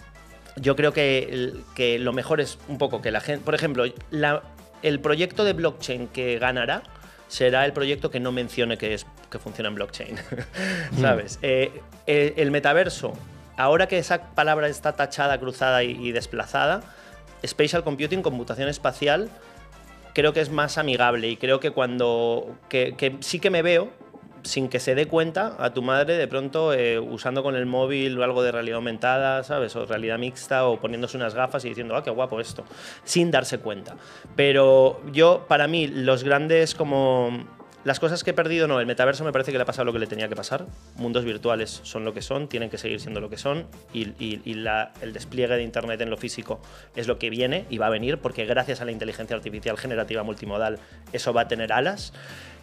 lo mejor es un poco que la gente... Por ejemplo, el proyecto de blockchain que ganará será el proyecto que no mencione que funciona en blockchain. ¿Sabes? El metaverso, ahora que esa palabra está tachada, cruzada y desplazada, spatial computing, computación espacial, creo que es más amigable y creo que que sí que me veo, sin que se dé cuenta, a tu madre de pronto usando con el móvil o algo de realidad aumentada, ¿sabes? O realidad mixta, o poniéndose unas gafas y diciendo, qué guapo esto, sin darse cuenta. Pero para mí, los grandes como... Las cosas que he perdido, no, el metaverso me parece que le ha pasado lo que le tenía que pasar. Mundos virtuales son lo que son, tienen que seguir siendo lo que son, y el despliegue de Internet en lo físico es lo que viene y va a venir, porque gracias a la inteligencia artificial generativa multimodal eso va a tener alas.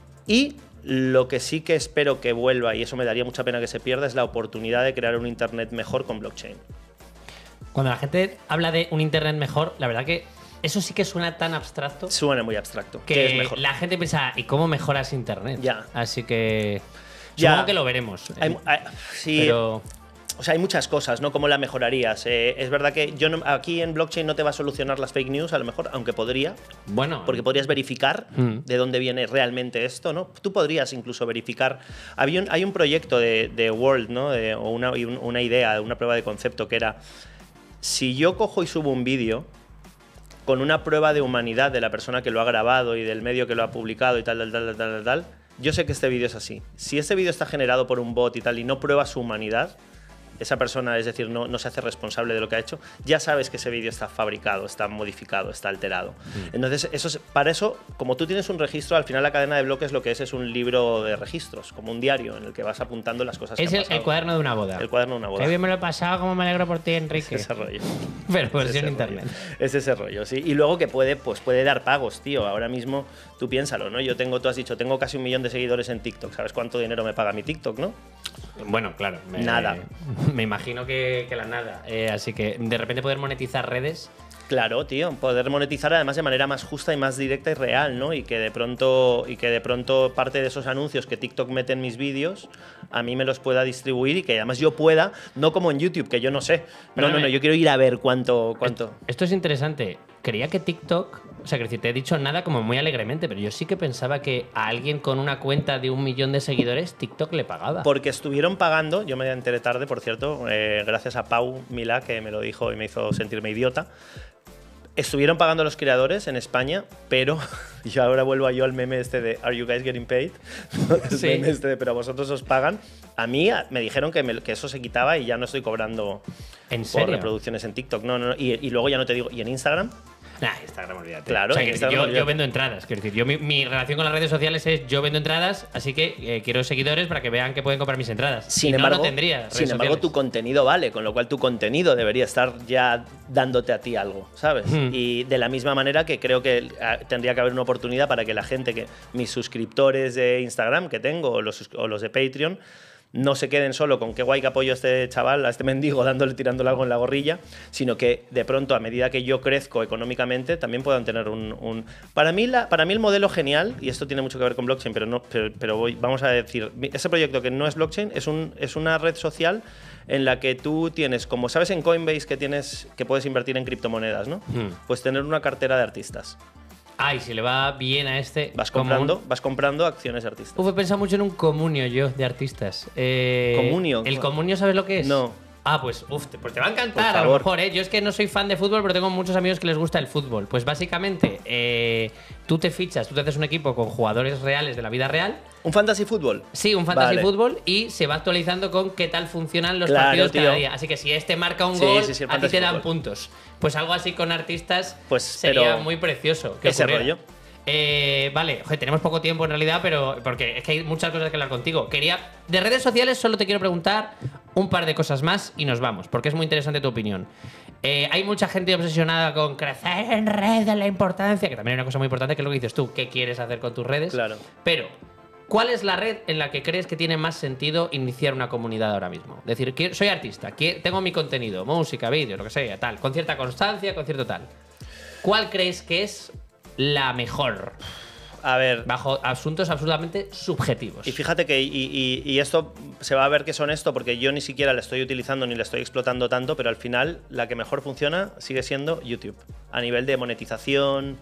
Y lo que sí que espero que vuelva, y eso me daría mucha pena que se pierda, es la oportunidad de crear un Internet mejor con blockchain. Cuando la gente habla de un Internet mejor, la verdad que eso sí que suena tan abstracto. Suena muy abstracto. Que ¿Qué es mejor? La gente piensa, ¿y cómo mejoras Internet? Ya. Así que... Ya. Supongo que lo veremos. Sí. Pero... O sea, hay muchas cosas, ¿no? ¿Cómo la mejorarías? Es verdad que aquí en blockchain no te va a solucionar las fake news, a lo mejor, aunque podría. Bueno. Porque podrías verificar de dónde viene realmente esto, ¿no? Tú podrías incluso verificar. Hay un proyecto de World, ¿no? O una idea, una prueba de concepto que era, si yo cojo y subo un vídeo con una prueba de humanidad de la persona que lo ha grabado y del medio que lo ha publicado y tal, yo sé que este vídeo es así. Si este vídeo está generado por un bot y tal y no prueba su humanidad, esa persona, es decir, no se hace responsable de lo que ha hecho, ya sabes que ese vídeo está fabricado, está modificado, está alterado. Entonces, para eso, como tú tienes un registro, al final la cadena de bloques lo que es un libro de registros, como un diario en el que vas apuntando las cosas que han pasado. Es el cuaderno de una boda. El cuaderno de una boda. Qué bien me lo he pasado, cómo me alegro por ti, Enrique. Es ese rollo. Pero versión internet. Es ese rollo, sí. Y luego que puede dar pagos, tío. Ahora mismo, tú piénsalo, ¿no? Tú has dicho, tengo casi 1 millón de seguidores en TikTok. ¿Sabes cuánto dinero me paga mi TikTok, no? Bueno, claro. Nada. Me imagino que la nada. Así que de repente poder monetizar redes. Claro, tío, poder monetizar además de manera más justa y más directa y real, ¿no? Y que de pronto parte de esos anuncios que TikTok mete en mis vídeos a mí me los pueda distribuir y que además yo pueda, no como en YouTube, que yo no sé. No, yo quiero ir a ver cuánto. Esto es interesante. Creía que TikTok, o sea, que te he dicho nada como muy alegremente, pero yo sí que pensaba que a alguien con una cuenta de 1 millón de seguidores TikTok le pagaba. Porque estuvieron pagando, yo me enteré tarde, por cierto, gracias a Pau Milá, que me lo dijo y me hizo sentirme idiota. Estuvieron pagando a los creadores en España, pero yo ahora vuelvo al meme este de ¿Are you guys getting paid? Sí. El meme este de ¿pero vosotros os pagan? A mí me dijeron que eso se quitaba y ya no estoy cobrando ¿En por serio? reproducciones en TikTok. No. Y luego ya no te digo. ¿Y en Instagram? Nah, Instagram, olvídate. Claro, o sea, en que Instagram, yo olvídate. vendo entradas. Quiero decir, mi relación con las redes sociales es yo vendo entradas, así que quiero seguidores para que vean que pueden comprar mis entradas. Sin no, embargo, no tendría redes sin embargo sociales. tu contenido vale, con lo cual tu contenido debería estar ya dándote a ti algo, ¿sabes? Y de la misma manera que creo que tendría que haber una oportunidad para que la gente, mis suscriptores de Instagram que tengo o los de Patreon, no se queden solo con qué guay que apoyo a este chaval, a este mendigo, tirándole algo en la gorrilla, sino que de pronto, a medida que yo crezco económicamente, también puedan tener un... Para mí el modelo genial, y esto tiene mucho que ver con blockchain, pero vamos a decir, ese proyecto que no es blockchain es una red social en la que tú tienes, como sabes en Coinbase que puedes invertir en criptomonedas, ¿no? Pues tener una cartera de artistas. Ay, si le va bien a este... Vas comprando acciones de artistas. He pensado mucho en un comunio yo de artistas. ¿Comunio? ¿El comunio sabes lo que es? No. Ah, pues te va a encantar a lo mejor, ¿eh? Yo es que no soy fan de fútbol, pero tengo muchos amigos que les gusta el fútbol. Pues básicamente, tú te haces un equipo con jugadores reales de la vida real. ¿Un fantasy fútbol? Sí, un fantasy fútbol, y se va actualizando con qué tal funcionan los partidos cada día. Así que si este marca un gol, a ti te dan puntos. Pues algo así con artistas sería muy precioso. Ese rollo. Vale, tenemos poco tiempo en realidad, pero porque es que hay muchas cosas que hablar contigo. De redes sociales solo te quiero preguntar un par de cosas más y nos vamos, porque es muy interesante tu opinión. Hay mucha gente obsesionada con crecer en redes, la importancia, que también hay una cosa muy importante, que es lo que dices tú, qué quieres hacer con tus redes. Claro. Pero, ¿cuál es la red en la que crees que tiene más sentido iniciar una comunidad ahora mismo? Es decir, soy artista, tengo mi contenido, música, vídeo, lo que sea, tal, con cierta constancia, con cierto tal. ¿Cuál crees que es la mejor? A ver, bajo asuntos absolutamente subjetivos. Y fíjate que y esto se va a ver que es honesto, porque yo ni siquiera la estoy utilizando ni la estoy explotando tanto, pero al final la que mejor funciona sigue siendo YouTube. A nivel de monetización,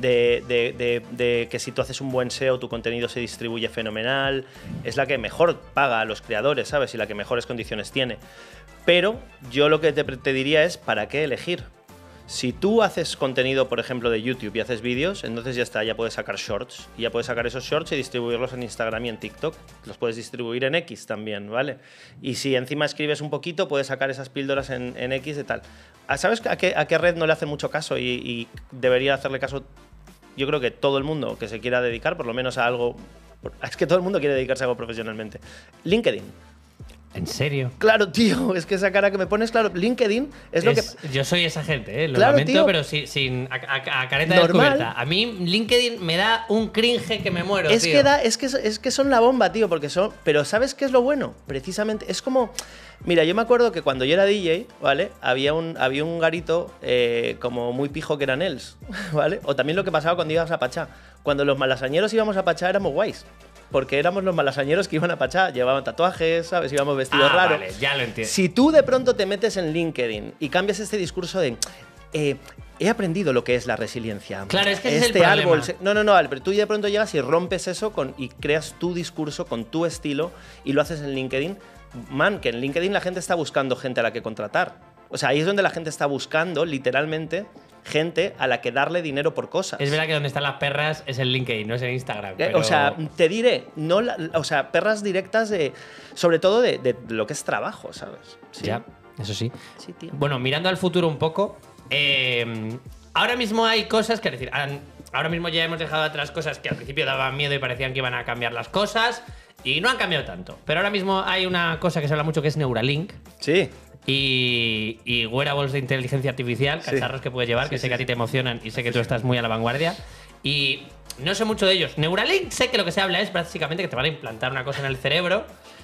de que si tú haces un buen SEO, tu contenido se distribuye fenomenal. Es la que mejor paga a los creadores, ¿sabes? Y la que mejores condiciones tiene. Pero yo lo que te diría es, ¿para qué elegir? Si tú haces contenido, por ejemplo, de YouTube y haces vídeos, entonces ya está, ya puedes sacar shorts. Y ya puedes sacar esos shorts y distribuirlos en Instagram y en TikTok. Los puedes distribuir en X también, ¿vale? Y si encima escribes un poquito, puedes sacar esas píldoras en X y tal. ¿Sabes a qué red no le hace mucho caso y debería hacerle caso? Yo creo que todo el mundo que se quiera dedicar, por lo menos a algo... Es que todo el mundo quiere dedicarse a algo profesionalmente. LinkedIn. ¿En serio? Claro, tío, es que esa cara que me pones, claro, LinkedIn es lo que... Yo soy esa gente, lo claro, lamento, tío, pero a careta descubierta. A mí LinkedIn me da un cringe que me muero, es tío. Es que son la bomba, tío, porque son... Pero ¿sabes qué es lo bueno? Precisamente, es como... Mira, yo me acuerdo que cuando yo era DJ, ¿vale? Había un garito como muy pijo que era Nels, ¿vale? O también lo que pasaba cuando ibas a Pachá. Cuando los malasañeros íbamos a Pachá éramos guays. Porque éramos los malasañeros que iban a Pachá, llevaban tatuajes, ¿sabes? Íbamos vestidos raros. Vale, ya lo entiendo. Si tú de pronto te metes en LinkedIn y cambias este discurso de he aprendido lo que es la resiliencia. Claro, es que ese es el árbol. No, vale, pero tú de pronto llegas y rompes eso y creas tu discurso con tu estilo y lo haces en LinkedIn. Man, que en LinkedIn la gente está buscando gente a la que contratar. O sea, ahí es donde la gente está buscando, literalmente, gente a la que darle dinero por cosas. Es verdad que donde están las perras es en LinkedIn, no es en Instagram. Pero... O sea, te diré, perras directas sobre todo de lo que es trabajo, ¿sabes? Sí. Ya, eso sí. Sí, tío. Bueno, mirando al futuro un poco, ahora mismo hay cosas que, es decir, ahora mismo ya hemos dejado atrás cosas que al principio daban miedo y parecían que iban a cambiar las cosas, y no han cambiado tanto. Pero ahora mismo hay una cosa que se habla mucho que es Neuralink. Sí. Y wearables de inteligencia artificial, cacharros que puedes llevar, que sé que a ti te emocionan y sé que tú estás muy a la vanguardia. Y no sé mucho de ellos. Neuralink, sé que lo que se habla es básicamente que te van a implantar una cosa en el cerebro.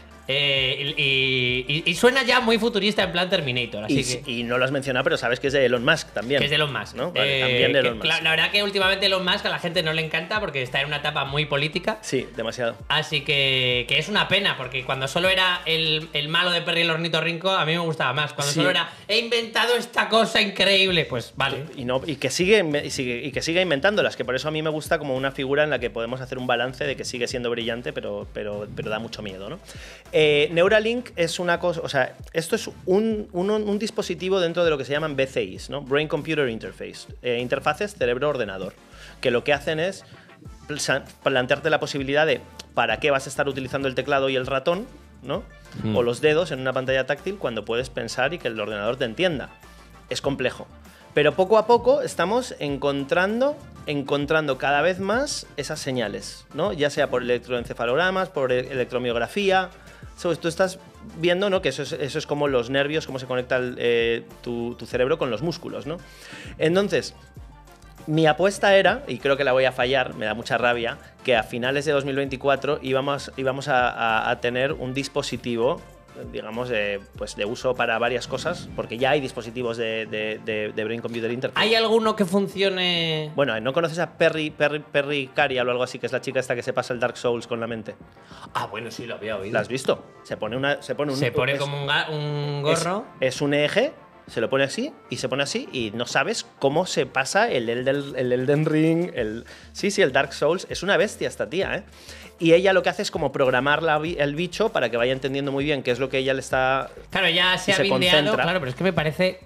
Y suena ya muy futurista en plan Terminator. Y no lo has mencionado, pero sabes que es de Elon Musk también. Que es de Elon Musk, ¿no? Vale, también de Elon Musk. La verdad que últimamente Elon Musk a la gente no le encanta porque está en una etapa muy política. Sí, demasiado. Así que es una pena, porque cuando solo era el malo de Perry el ornitorrinco, a mí me gustaba más. Cuando solo era he inventado esta cosa increíble, pues vale. Y que sigue inventándolas, que por eso a mí me gusta como una figura en la que podemos hacer un balance de que sigue siendo brillante, pero da mucho miedo, ¿no? Neuralink es una cosa, o sea, esto es un dispositivo dentro de lo que se llaman BCIs, ¿no? Brain Computer Interface, interfaces cerebro-ordenador, que lo que hacen es plantearte la posibilidad de para qué vas a estar utilizando el teclado y el ratón, ¿no? O los dedos en una pantalla táctil cuando puedes pensar y que el ordenador te entienda. Es complejo. Pero poco a poco estamos encontrando cada vez más esas señales, ¿no? Ya sea por electroencefalogramas, por electromiografía. Tú estás viendo, ¿no? Que eso es como los nervios, cómo se conecta tu cerebro con los músculos, ¿no? Entonces, Mi apuesta era, y creo que la voy a fallar, me da mucha rabia, que a finales de 2024 íbamos a tener un dispositivo, digamos, pues de uso para varias cosas, porque ya hay dispositivos de Brain Computer Interface. ¿Hay alguno que funcione? Bueno, ¿no conoces a Perry Carial o algo así, que es la chica esta que se pasa el Dark Souls con la mente? Ah, bueno, sí, lo había oído. ¿La has visto? Se pone como un gorro. Es un eje. Se lo pone así y se pone así y no sabes cómo se pasa el Elden Ring, el Dark Souls. Es una bestia esta tía, ¿eh? Y ella lo que hace es como programar el bicho para que vaya entendiendo muy bien qué es lo que ella le está... Claro, ya se ha bindeado, concentra. claro, pero es que me parece...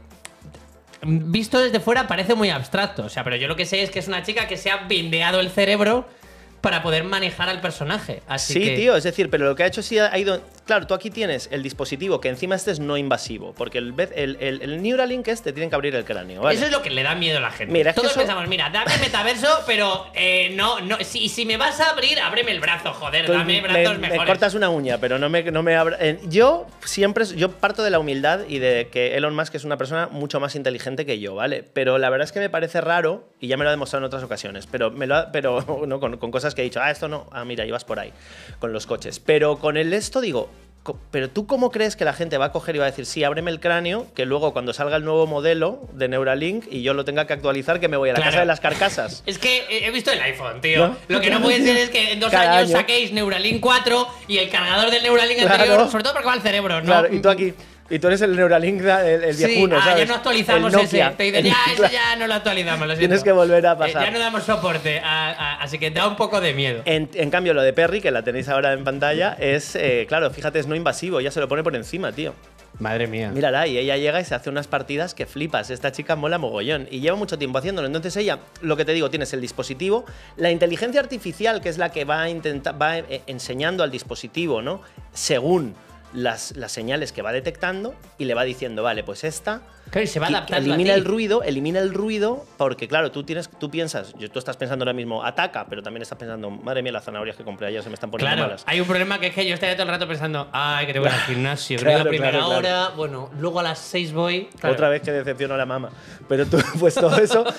Visto desde fuera parece muy abstracto, o sea, pero yo lo que sé es que es una chica que se ha bindeado el cerebro para poder manejar al personaje. Así sí, que... tío, es decir, pero lo que ha hecho sí ha ido... Claro, tú aquí tienes el dispositivo, que encima este es no invasivo, porque el Neuralink tienen que abrir el cráneo, ¿vale? Eso es lo que le da miedo a la gente. Mira, todos pensamos, mira, dame metaverso, pero no, si me vas a abrir, ábreme el brazo, joder, dame brazos mejores. Me cortas una uña, pero no me abra... Yo parto de la humildad y de que Elon Musk es una persona mucho más inteligente que yo, ¿vale? Pero la verdad es que me parece raro, y ya me lo ha demostrado en otras ocasiones, pero no, con cosas que he dicho, esto no, mira, ibas por ahí, con los coches. Pero con esto digo... Pero ¿tú cómo crees que la gente va a coger y va a decir, sí, ábreme el cráneo, que luego cuando salga el nuevo modelo de Neuralink y yo lo tenga que actualizar, que me voy a la casa de las carcasas? Es que he visto el iPhone, tío. ¿No? Lo que no puede ser es que en 2 Cada años año saquéis Neuralink 4 y el cargador del Neuralink anterior, sobre todo porque va al cerebro, ¿no? Claro, y tú aquí... Y tú eres el Neuralink, el viejuno, ¿sabes? Ya no actualizamos ese. Te dicen, eso ya no lo actualizamos, lo siento. Tienes que volver a pasar. Ya no damos soporte, así que da un poco de miedo. En cambio, lo de Perry, que la tenéis ahora en pantalla, es, claro, fíjate, es no invasivo, ya se lo pone por encima, tío. Madre mía. Mírala, y ella llega y se hace unas partidas que flipas. Esta chica mola mogollón y lleva mucho tiempo haciéndolo. Entonces ella, lo que te digo, tienes el dispositivo, la inteligencia artificial, que es la que va enseñando al dispositivo, ¿no? Según las señales que va detectando y le va diciendo, vale, pues esta... Claro, y se va adaptando elimina el ruido, porque claro, tú piensas, tú estás pensando ahora mismo, ataca, pero también estás pensando, madre mía, las zanahorias que compré ayer se me están poniendo malas. Hay un problema que es que yo estaría todo el rato pensando, ay, que te voy al gimnasio, que a primera hora, bueno, luego a las 6 voy. Claro. Otra vez que decepciono a la mamá. Pero tú, pues todo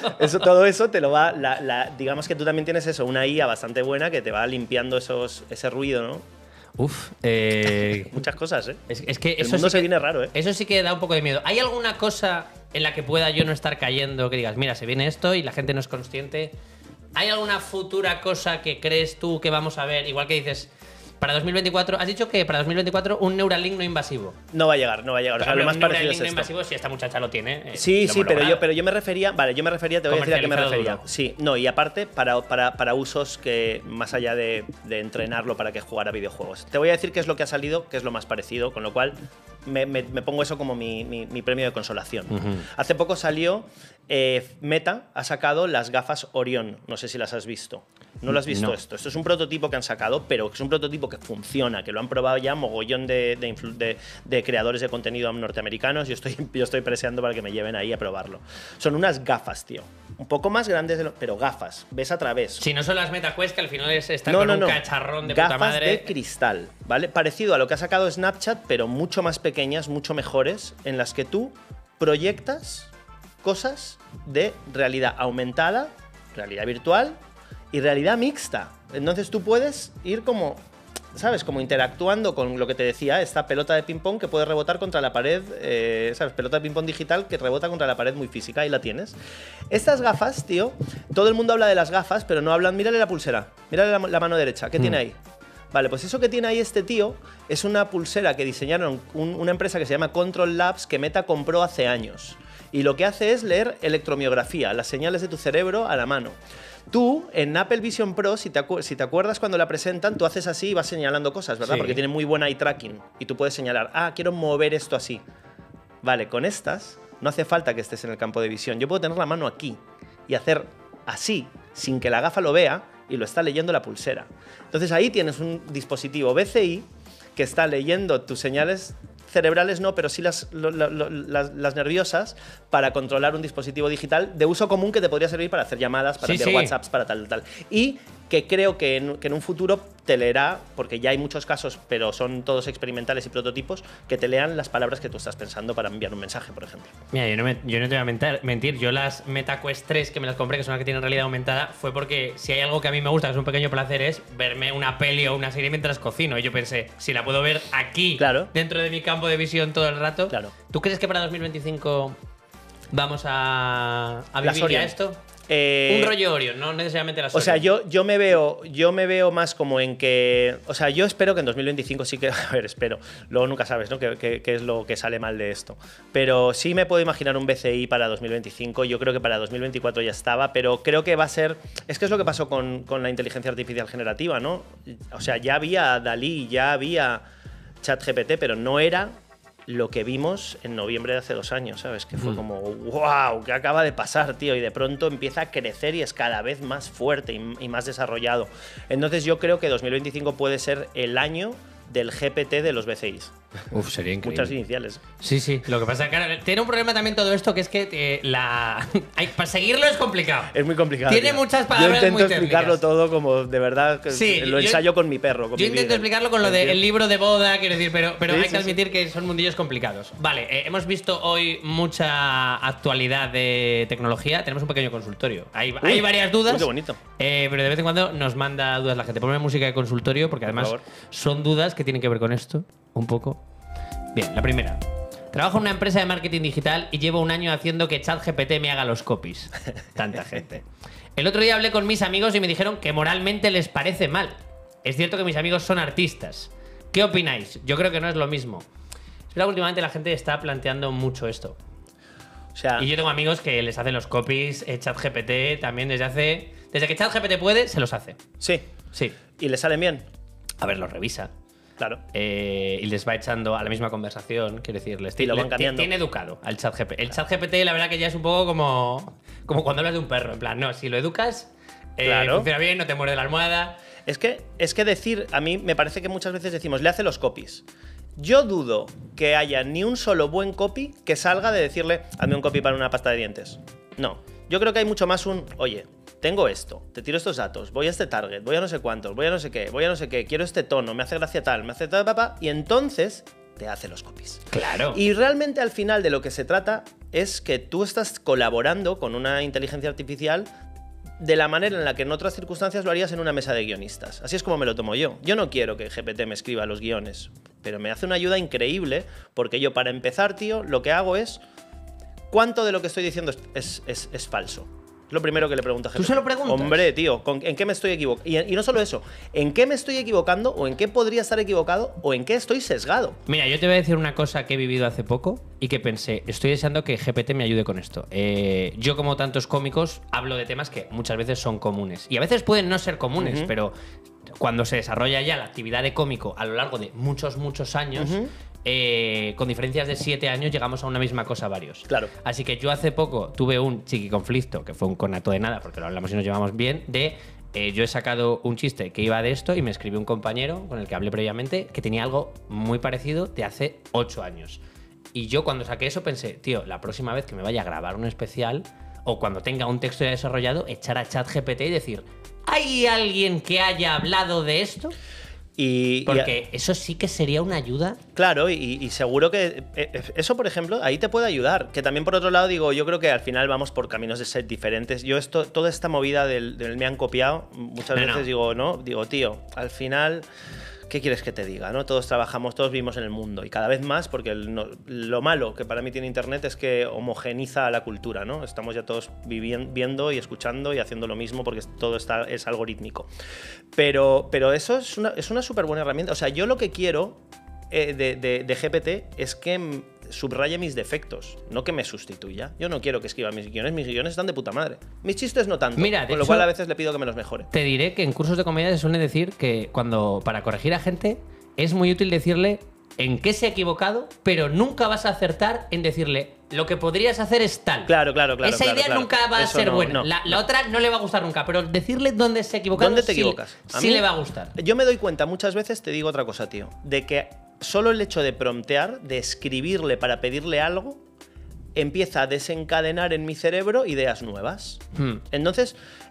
eso te lo va, digamos que tú también tienes eso, una IA bastante buena que te va limpiando ese ruido, ¿no? Muchas cosas, ¿eh? Es que el mundo se viene raro, ¿eh? Eso sí que da un poco de miedo. ¿Hay alguna cosa en la que pueda yo no estar cayendo que digas, mira, se viene esto y la gente no es consciente? ¿Hay alguna futura cosa que crees tú que vamos a ver? Igual que dices, para 2024, has dicho que para 2024 un Neuralink no invasivo. No va a llegar. O sea, lo más parecido es esto. No invasivo si esta muchacha lo tiene. Sí, pero yo me refería, te voy a decir a qué me refería. Sí, no, y aparte para usos que más allá de entrenarlo para que jugara a videojuegos. Te voy a decir qué es lo que ha salido, qué es lo más parecido, con lo cual me pongo eso como mi premio de consolación. Hace poco salió Meta ha sacado las gafas Orion, no sé si las has visto. ¿No lo has visto esto? Esto es un prototipo que han sacado, pero es un prototipo que funciona, que lo han probado ya mogollón de creadores de contenido norteamericanos. Yo estoy preseando para que me lleven ahí a probarlo. Son unas gafas, tío. Un poco más grandes, pero gafas. Ves a través. Si no son las MetaQuest, que al final están con un cacharrón de gafas puta madre. De cristal, ¿vale? Parecido a lo que ha sacado Snapchat, pero mucho más pequeñas, mucho mejores, en las que tú proyectas cosas de realidad aumentada, realidad virtual y realidad mixta. Entonces tú puedes ir como, ¿sabes? Como interactuando con lo que te decía, esta pelota de ping-pong que puede rebotar contra la pared, ¿sabes? Pelota de ping-pong digital que rebota contra la pared muy física, ahí la tienes. Estas gafas, tío, todo el mundo habla de las gafas, pero no hablan, mírale la pulsera, mírale la mano derecha, ¿qué tiene ahí? Vale, pues eso que tiene ahí este tío es una pulsera que diseñaron una empresa que se llama Control Labs, que Meta compró hace años. Y lo que hace es leer electromiografía, las señales de tu cerebro a la mano. Tú, en Apple Vision Pro, si te acuerdas cuando la presentan, tú haces así y vas señalando cosas, ¿verdad? Sí. Porque tiene muy buen eye tracking. Y tú puedes señalar, quiero mover esto así. Vale, con estas no hace falta que estés en el campo de visión. Yo puedo tener la mano aquí y hacer así, sin que la gafa lo vea, y lo está leyendo la pulsera. Entonces ahí tienes un dispositivo BCI que está leyendo tus señales cerebrales, no, pero sí las nerviosas, para controlar un dispositivo digital de uso común que te podría servir para hacer llamadas, para hacer WhatsApps, para tal. Y que creo que en un futuro te leerá, porque ya hay muchos casos, pero son todos experimentales y prototipos, que te lean las palabras que tú estás pensando para enviar un mensaje, por ejemplo. Mira, yo no te voy a mentir. Yo las MetaQuest 3 que me las compré, que son las que tienen realidad aumentada, fue porque si hay algo que a mí me gusta, que es un pequeño placer, es verme una peli o una serie mientras cocino. Y yo pensé, si la puedo ver aquí, Claro. dentro de mi campo de visión todo el rato, Claro. ¿tú crees que para 2025 vamos a vivir Orion. ya esto? Un rollo Orion, no necesariamente las O sea, Orion. yo me veo más como en que... O sea, yo espero que en 2025 sí que... A ver, espero. Luego nunca sabes, ¿no? ¿Qué es lo que sale mal de esto? Pero sí me puedo imaginar un BCI para 2025. Yo creo que para 2024 ya estaba, pero creo que va a ser... Es que es lo que pasó con la inteligencia artificial generativa, ¿no? O sea, ya había DALL-E, ya había ChatGPT, pero no era lo que vimos en noviembre de hace 2 años, ¿sabes? Que fue como, wow, ¿qué acaba de pasar, tío? Y de pronto empieza a crecer y es cada vez más fuerte y más desarrollado. Entonces yo creo que 2025 puede ser el año del GPT de los BCIs. Uf, sería increíble. Muchas iniciales. Sí. Lo que pasa es que claro, tiene un problema también todo esto, que es que para seguirlo es complicado. Es muy complicado. Tiene tío. muchas palabras Yo intento muy explicarlo técnicas. todo como de verdad. Sí, lo ensayo con mi perro. Con Yo mi intento vida. explicarlo con lo del libro de boda, quiero decir, pero Sí, hay sí, que admitir que son mundillos complicados. Vale, hemos visto hoy mucha actualidad de tecnología. Tenemos un pequeño consultorio. Hay varias dudas. Qué bonito. Pero de vez en cuando nos manda dudas la gente. Ponme música de consultorio, porque además favor. son dudas que tienen que ver con esto, un poco. Bien, la primera. Trabajo en una empresa de marketing digital y llevo 1 año haciendo que ChatGPT me haga los copies. Tanta gente. El otro día hablé con mis amigos y me dijeron que moralmente les parece mal. Es cierto que mis amigos son artistas. ¿Qué opináis? Yo creo que no es lo mismo. Es verdad que últimamente la gente está planteando mucho esto. O sea, Y yo tengo amigos que les hacen los copies, ChatGPT también desde que ChatGPT puede, se los hace. sí. Sí. ¿Y le salen bien? A ver, los revisa. Claro. Y les va echando a la misma conversación, quiero decir, Y lo van cambiando. tiene educado al ChatGPT. El ChatGPT, la verdad que ya es un poco como cuando hablas de un perro. En plan, no, si lo educas, Claro. funciona bien, no te muerde la almohada. Es que decir, a mí me parece que muchas veces decimos, le hace los copies. Yo dudo que haya ni un solo buen copy que salga de decirle, hazme un copy para una pasta de dientes. No. Yo creo que hay mucho más oye, tengo esto, te tiro estos datos, voy a este target, voy a no sé cuántos, voy a no sé qué, quiero este tono, me hace gracia tal, me hace tal, papá, y entonces te hace los copies. Claro. Y realmente al final de lo que se trata es que tú estás colaborando con una inteligencia artificial de la manera en la que en otras circunstancias lo harías en una mesa de guionistas. Así es como me lo tomo yo. Yo no quiero que GPT me escriba los guiones, pero me hace una ayuda increíble porque yo, para empezar, tío, lo que hago es ¿cuánto de lo que estoy diciendo es falso? Es lo primero que le pregunto a GPT. ¿Tú se lo preguntas? Hombre, tío, ¿en qué me estoy equivocando? Y no solo eso, ¿en qué me estoy equivocando o en qué podría estar equivocado o en qué estoy sesgado? Mira, yo te voy a decir una cosa que he vivido hace poco y que pensé, estoy deseando que GPT me ayude con esto. Yo, como tantos cómicos, hablo de temas que muchas veces son comunes. Y a veces pueden no ser comunes, pero cuando se desarrolla ya la actividad de cómico a lo largo de muchos años, con diferencias de 7 años llegamos a una misma cosa varios. Claro. Así que yo hace poco tuve un chiquiconflicto, que fue un conato de nada, porque lo hablamos y nos llevamos bien, yo he sacado un chiste que iba de esto y me escribió un compañero con el que hablé previamente que tenía algo muy parecido de hace 8 años. Y yo, cuando saqué eso, pensé, tío, la próxima vez que me vaya a grabar un especial o cuando tenga un texto ya desarrollado, echar a ChatGPT y decir, ¿hay alguien que haya hablado de esto? Porque eso sí que sería una ayuda. Claro, y seguro que eso, por ejemplo, ahí te puede ayudar. Que también, por otro lado, digo, yo creo que al final vamos por caminos de ser diferentes. Yo toda esta movida del me han copiado, muchas veces digo, tío, al final, ¿qué quieres que te diga? ¿No? Todos trabajamos, todos vivimos en el mundo y cada vez más, porque lo malo que para mí tiene Internet es que homogeniza la cultura, ¿no? Estamos ya todos viendo y escuchando y haciendo lo mismo porque todo es algorítmico. Pero eso es una súper buena herramienta. O sea, yo lo que quiero de GPT es que subraye mis defectos, no que me sustituya. Yo no quiero que escriba mis guiones están de puta madre. Mis chistes no tanto, Mira, con lo cual a veces le pido que me los mejore. Te diré que en cursos de comedia se suele decir que para corregir a gente es muy útil decirle en qué se ha equivocado, pero nunca vas a acertar en decirle lo que podrías hacer es tal. Claro. Esa idea nunca va a ser buena. La otra no le va a gustar nunca, pero decirle dónde se ha equivocado. ¿Dónde te equivocas? Sí le va a gustar. Yo me doy cuenta muchas veces, te digo otra cosa, tío, de que solo el hecho de promptear, de escribirle para pedirle algo, empieza a desencadenar en mi cerebro ideas nuevas. Entonces,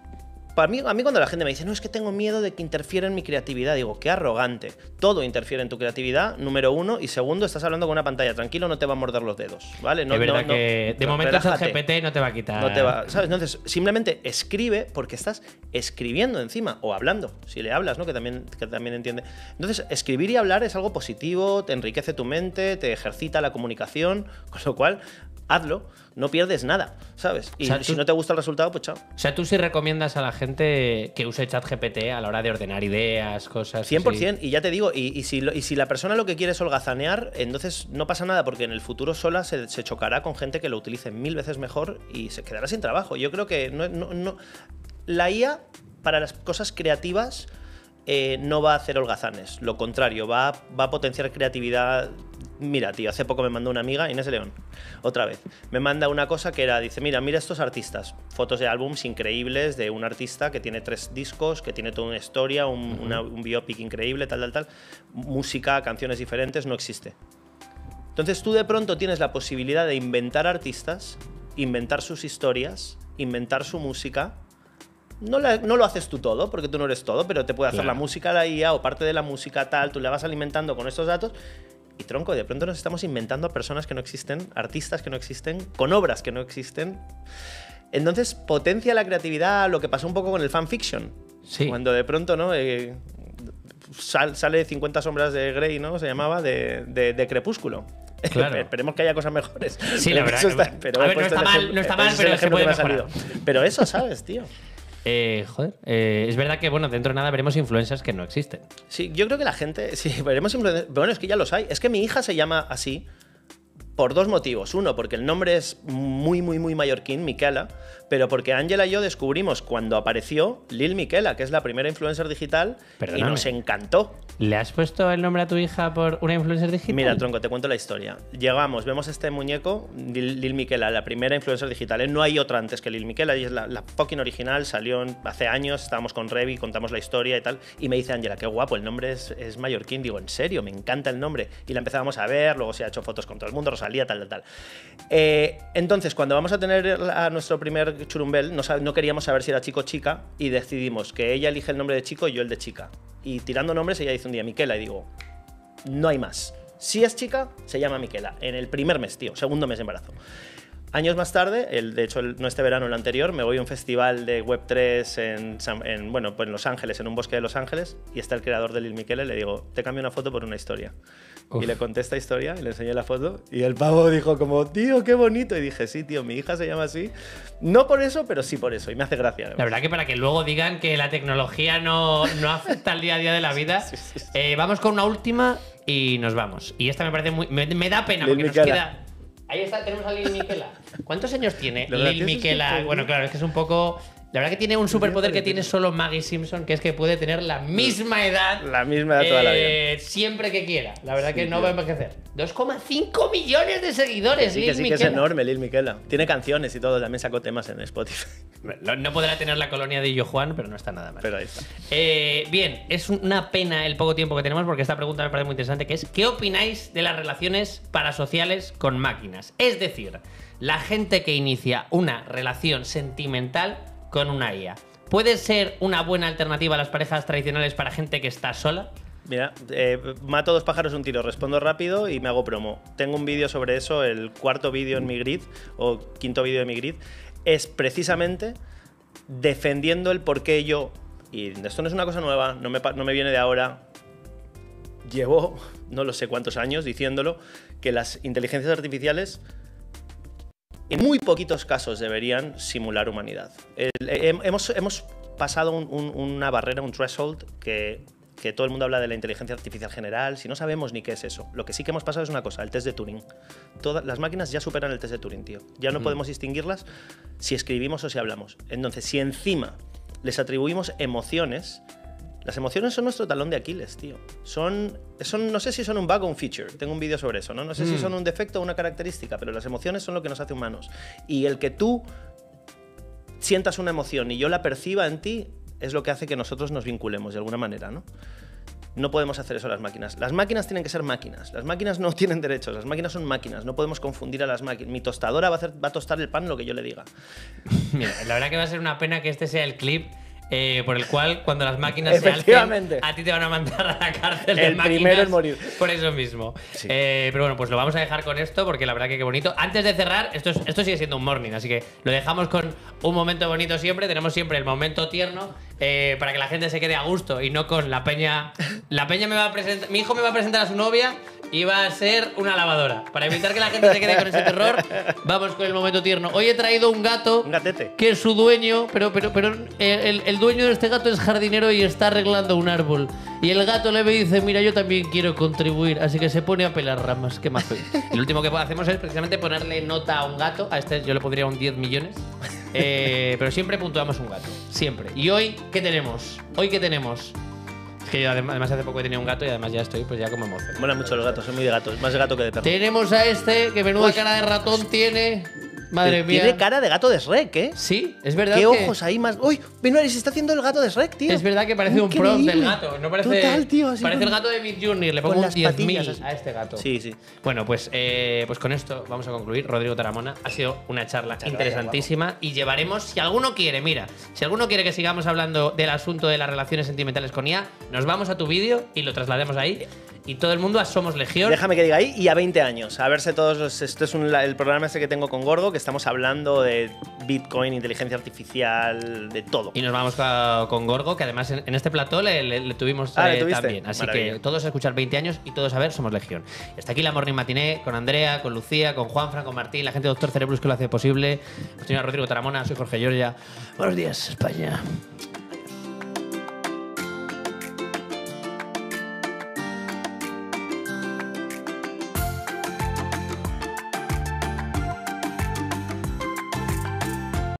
A mí cuando la gente me dice, no, es que tengo miedo de que interfiera en mi creatividad, digo, qué arrogante. Todo interfiere en tu creatividad, número uno, y segundo, estás hablando con una pantalla, tranquilo, no te va a morder los dedos, ¿vale? No, es verdad que de momento ChatGPT no te va a quitar. No te va, ¿sabes? Entonces, simplemente escribe porque estás escribiendo encima, o hablando, si le hablas, ¿no? Que también entiende. Entonces, escribir y hablar es algo positivo, te enriquece tu mente, te ejercita la comunicación, con lo cual, hazlo, no pierdes nada, ¿sabes? Y si no te gusta el resultado, pues chao. O sea, tú sí recomiendas a la gente que use ChatGPT a la hora de ordenar ideas, cosas 100%, así. y ya te digo, y si la persona lo que quiere es holgazanear, entonces no pasa nada, porque en el futuro sola se chocará con gente que lo utilice 1000 veces mejor y se quedará sin trabajo. Yo creo que la IA para las cosas creativas no va a hacer holgazanes, lo contrario, va a potenciar creatividad. Mira, tío, hace poco me mandó una amiga, Inés de León, otra vez, me manda una cosa que dice, mira estos artistas, fotos de álbums increíbles de un artista que tiene 3 discos, que tiene toda una historia, un biopic increíble, tal, música, canciones diferentes, no existe. Entonces tú de pronto tienes la posibilidad de inventar artistas, inventar sus historias, inventar su música. No lo haces tú todo, porque tú no eres todo, pero te puede hacer la música la IA o parte de la música tal, tú le vas alimentando con estos datos. Y tronco, de pronto nos estamos inventando a personas que no existen, artistas que no existen, con obras que no existen. Entonces potencia la creatividad, lo que pasó un poco con el fanfiction. Sí. Cuando de pronto, ¿no? Sale 50 sombras de Grey, ¿no? Se llamaba, de Crepúsculo. Claro. Esperemos que haya cosas mejores. Sí, la verdad. Pero a ver, no está mal, pero se puede mejorar. Pero eso, ¿sabes, tío? Joder, es verdad que, bueno, dentro de nada veremos influencers que no existen. Sí, yo creo que la gente... Sí, veremos influencers... Bueno, es que ya los hay. Es que mi hija se llama así por 2 motivos. Uno, porque el nombre es muy mallorquín, Miquela, pero porque Ángela y yo descubrimos cuando apareció Lil Miquela, que es la primera influencer digital, y nos encantó. ¿Le has puesto el nombre a tu hija por una influencer digital? Mira, tronco, te cuento la historia. Llegamos, vemos este muñeco, Lil Miquela, la primera influencer digital. No hay otra antes que Lil Miquela, y es la fucking original, salió hace años, estábamos con Revi, contamos la historia y tal, y me dice Ángela, qué guapo, el nombre es mallorquín. Digo, ¿en serio? Me encanta el nombre. Y la empezábamos a ver, luego se ha hecho fotos con todo el mundo, Rosalía, tal. Entonces, cuando vamos a tener a nuestro primer churumbel, no queríamos saber si era chico o chica, y decidimos que ella elige el nombre de chico y yo el de chica. Y tirando nombres, ella dice un día Miquela, y digo, no hay más. Si es chica, se llama Miquela. En el primer mes, tío, segundo mes de embarazo. Años más tarde, de hecho no este verano, el anterior, me voy a un festival de Web3 en Los Ángeles, en un bosque de Los Ángeles, y está el creador de Lil Miquela, y le digo, te cambio una foto por una historia. Uf. Y le conté esta historia, y le enseñé la foto, y el pavo dijo como, tío, qué bonito. Y dije, sí, tío, mi hija se llama así. No por eso, pero sí por eso, y me hace gracia. Además. La verdad que para que luego digan que la tecnología no afecta al día a día de la vida. Sí. Vamos con una última y nos vamos. Y esta me parece me da pena, porque nos queda... Ahí está, tenemos a Lil Miquela. ¿Cuántos años tiene Lil Miquela? Bueno, claro, es que es un poco... La verdad que tiene un superpoder que tiene solo Maggie Simpson, que es que puede tener la misma edad. La misma edad toda la vida. Siempre que quiera. La verdad que no va a envejecer. 2,5 millones de seguidores, Lil Miquela. Que es enorme, Lil Miquela. Tiene canciones y todo, también sacó temas en Spotify. No podrá tener la colonia de Illo Juan, pero no está nada mal. Pero ahí está. Bien, es una pena el poco tiempo que tenemos, porque esta pregunta me parece muy interesante, que es ¿qué opináis de las relaciones parasociales con máquinas? Es decir, la gente que inicia una relación sentimental con una IA. ¿Puede ser una buena alternativa a las parejas tradicionales para gente que está sola? Mira, mato 2 pájaros de un tiro, respondo rápido y me hago promo. Tengo un vídeo sobre eso, el 4.º vídeo en mi grid, o 5.º vídeo de mi grid, es precisamente defendiendo el por qué yo, y esto no es una cosa nueva, no me viene de ahora, llevo no lo sé cuántos años diciéndolo, que las inteligencias artificiales en muy poquitos casos deberían simular humanidad. Hemos pasado una barrera, un threshold, que todo el mundo habla de la inteligencia artificial general, si no sabemos ni qué es eso. Lo que sí que hemos pasado es una cosa, el test de Turing. Todas las máquinas ya superan el test de Turing, tío. Ya no podemos distinguirlas si escribimos o si hablamos. Entonces, si encima les atribuimos emociones... Las emociones son nuestro talón de Aquiles, tío. No sé si son un bug o un feature. Tengo un vídeo sobre eso, ¿no? No sé si son un defecto o una característica, pero las emociones son lo que nos hace humanos. Y el que tú sientas una emoción y yo la perciba en ti es lo que hace que nosotros nos vinculemos de alguna manera, ¿no? No podemos hacer eso a las máquinas. Las máquinas tienen que ser máquinas. Las máquinas no tienen derechos. Las máquinas son máquinas. No podemos confundir a las máquinas. Mi tostadora va a tostar el pan lo que yo le diga. Mira, la verdad que va a ser una pena que este sea el clip por el cual cuando las máquinas se alcen, a ti te van a mandar a la cárcel de máquinas. El primero en morir. Por eso mismo. Sí. Pero bueno, pues lo vamos a dejar con esto porque la verdad que qué bonito. Antes de cerrar, esto sigue siendo un morning, así que lo dejamos con un momento bonito siempre. Tenemos siempre el momento tierno para que la gente se quede a gusto y no con la peña. La peña me va a presentar, mi hijo me va a presentar a su novia y va a ser una lavadora. Para evitar que la gente se quede con ese terror, vamos con el momento tierno. Hoy he traído un gato, un gatete, que su dueño, pero el dueño de este gato es jardinero y está arreglando un árbol. Y el gato le dice, mira, yo también quiero contribuir, así que se pone a pelar ramas. Qué majo. Y lo último que hacemos es precisamente ponerle nota a un gato. A este yo le pondría un 10 millones. Pero siempre puntuamos un gato. Siempre. ¿Y hoy qué tenemos? Es que yo además hace poco he tenido un gato y además ya estoy pues ya como emocionado. Mola mucho los gatos, soy muy de gatos, más de gato que de perro. Tenemos a este, que menuda cara de ratón tiene. Madre mía. Tiene cara de gato de Shrek, ¿eh? Sí, es verdad. ¿Qué ojos ahí más? ¡Uy! Benoit, se está haciendo el gato de Shrek, tío. Es verdad que parece un prop del gato. No parece. Total, tío. Así parece el gato de Midjourney. Le pongo un 10.000 a este gato. Sí, sí. Bueno, pues con esto vamos a concluir. Rodrigo Taramona, ha sido una charla interesantísima y llevaremos, si alguno quiere que sigamos hablando del asunto de las relaciones sentimentales con IA, nos vamos a tu vídeo y lo traslademos ahí. Y todo el mundo a Somos Legión. Déjame que diga ahí, y a 20 años. A verse todos. Esto es el programa ese que tengo con Gorgo, que estamos hablando de Bitcoin, inteligencia artificial, de todo. Y nos vamos con Gorgo, que además en este plató le tuvimos también. Así que todos a escuchar 20 años y todos a ver Somos Legión. Está aquí la Morning Matiné con Andrea, con Lucía, con Juanfran, con Martín, la gente de Doctor Cerebrus que lo hace posible. Señor Rodrigo Taramona, soy Jorge Giorgia. Buenos días, España.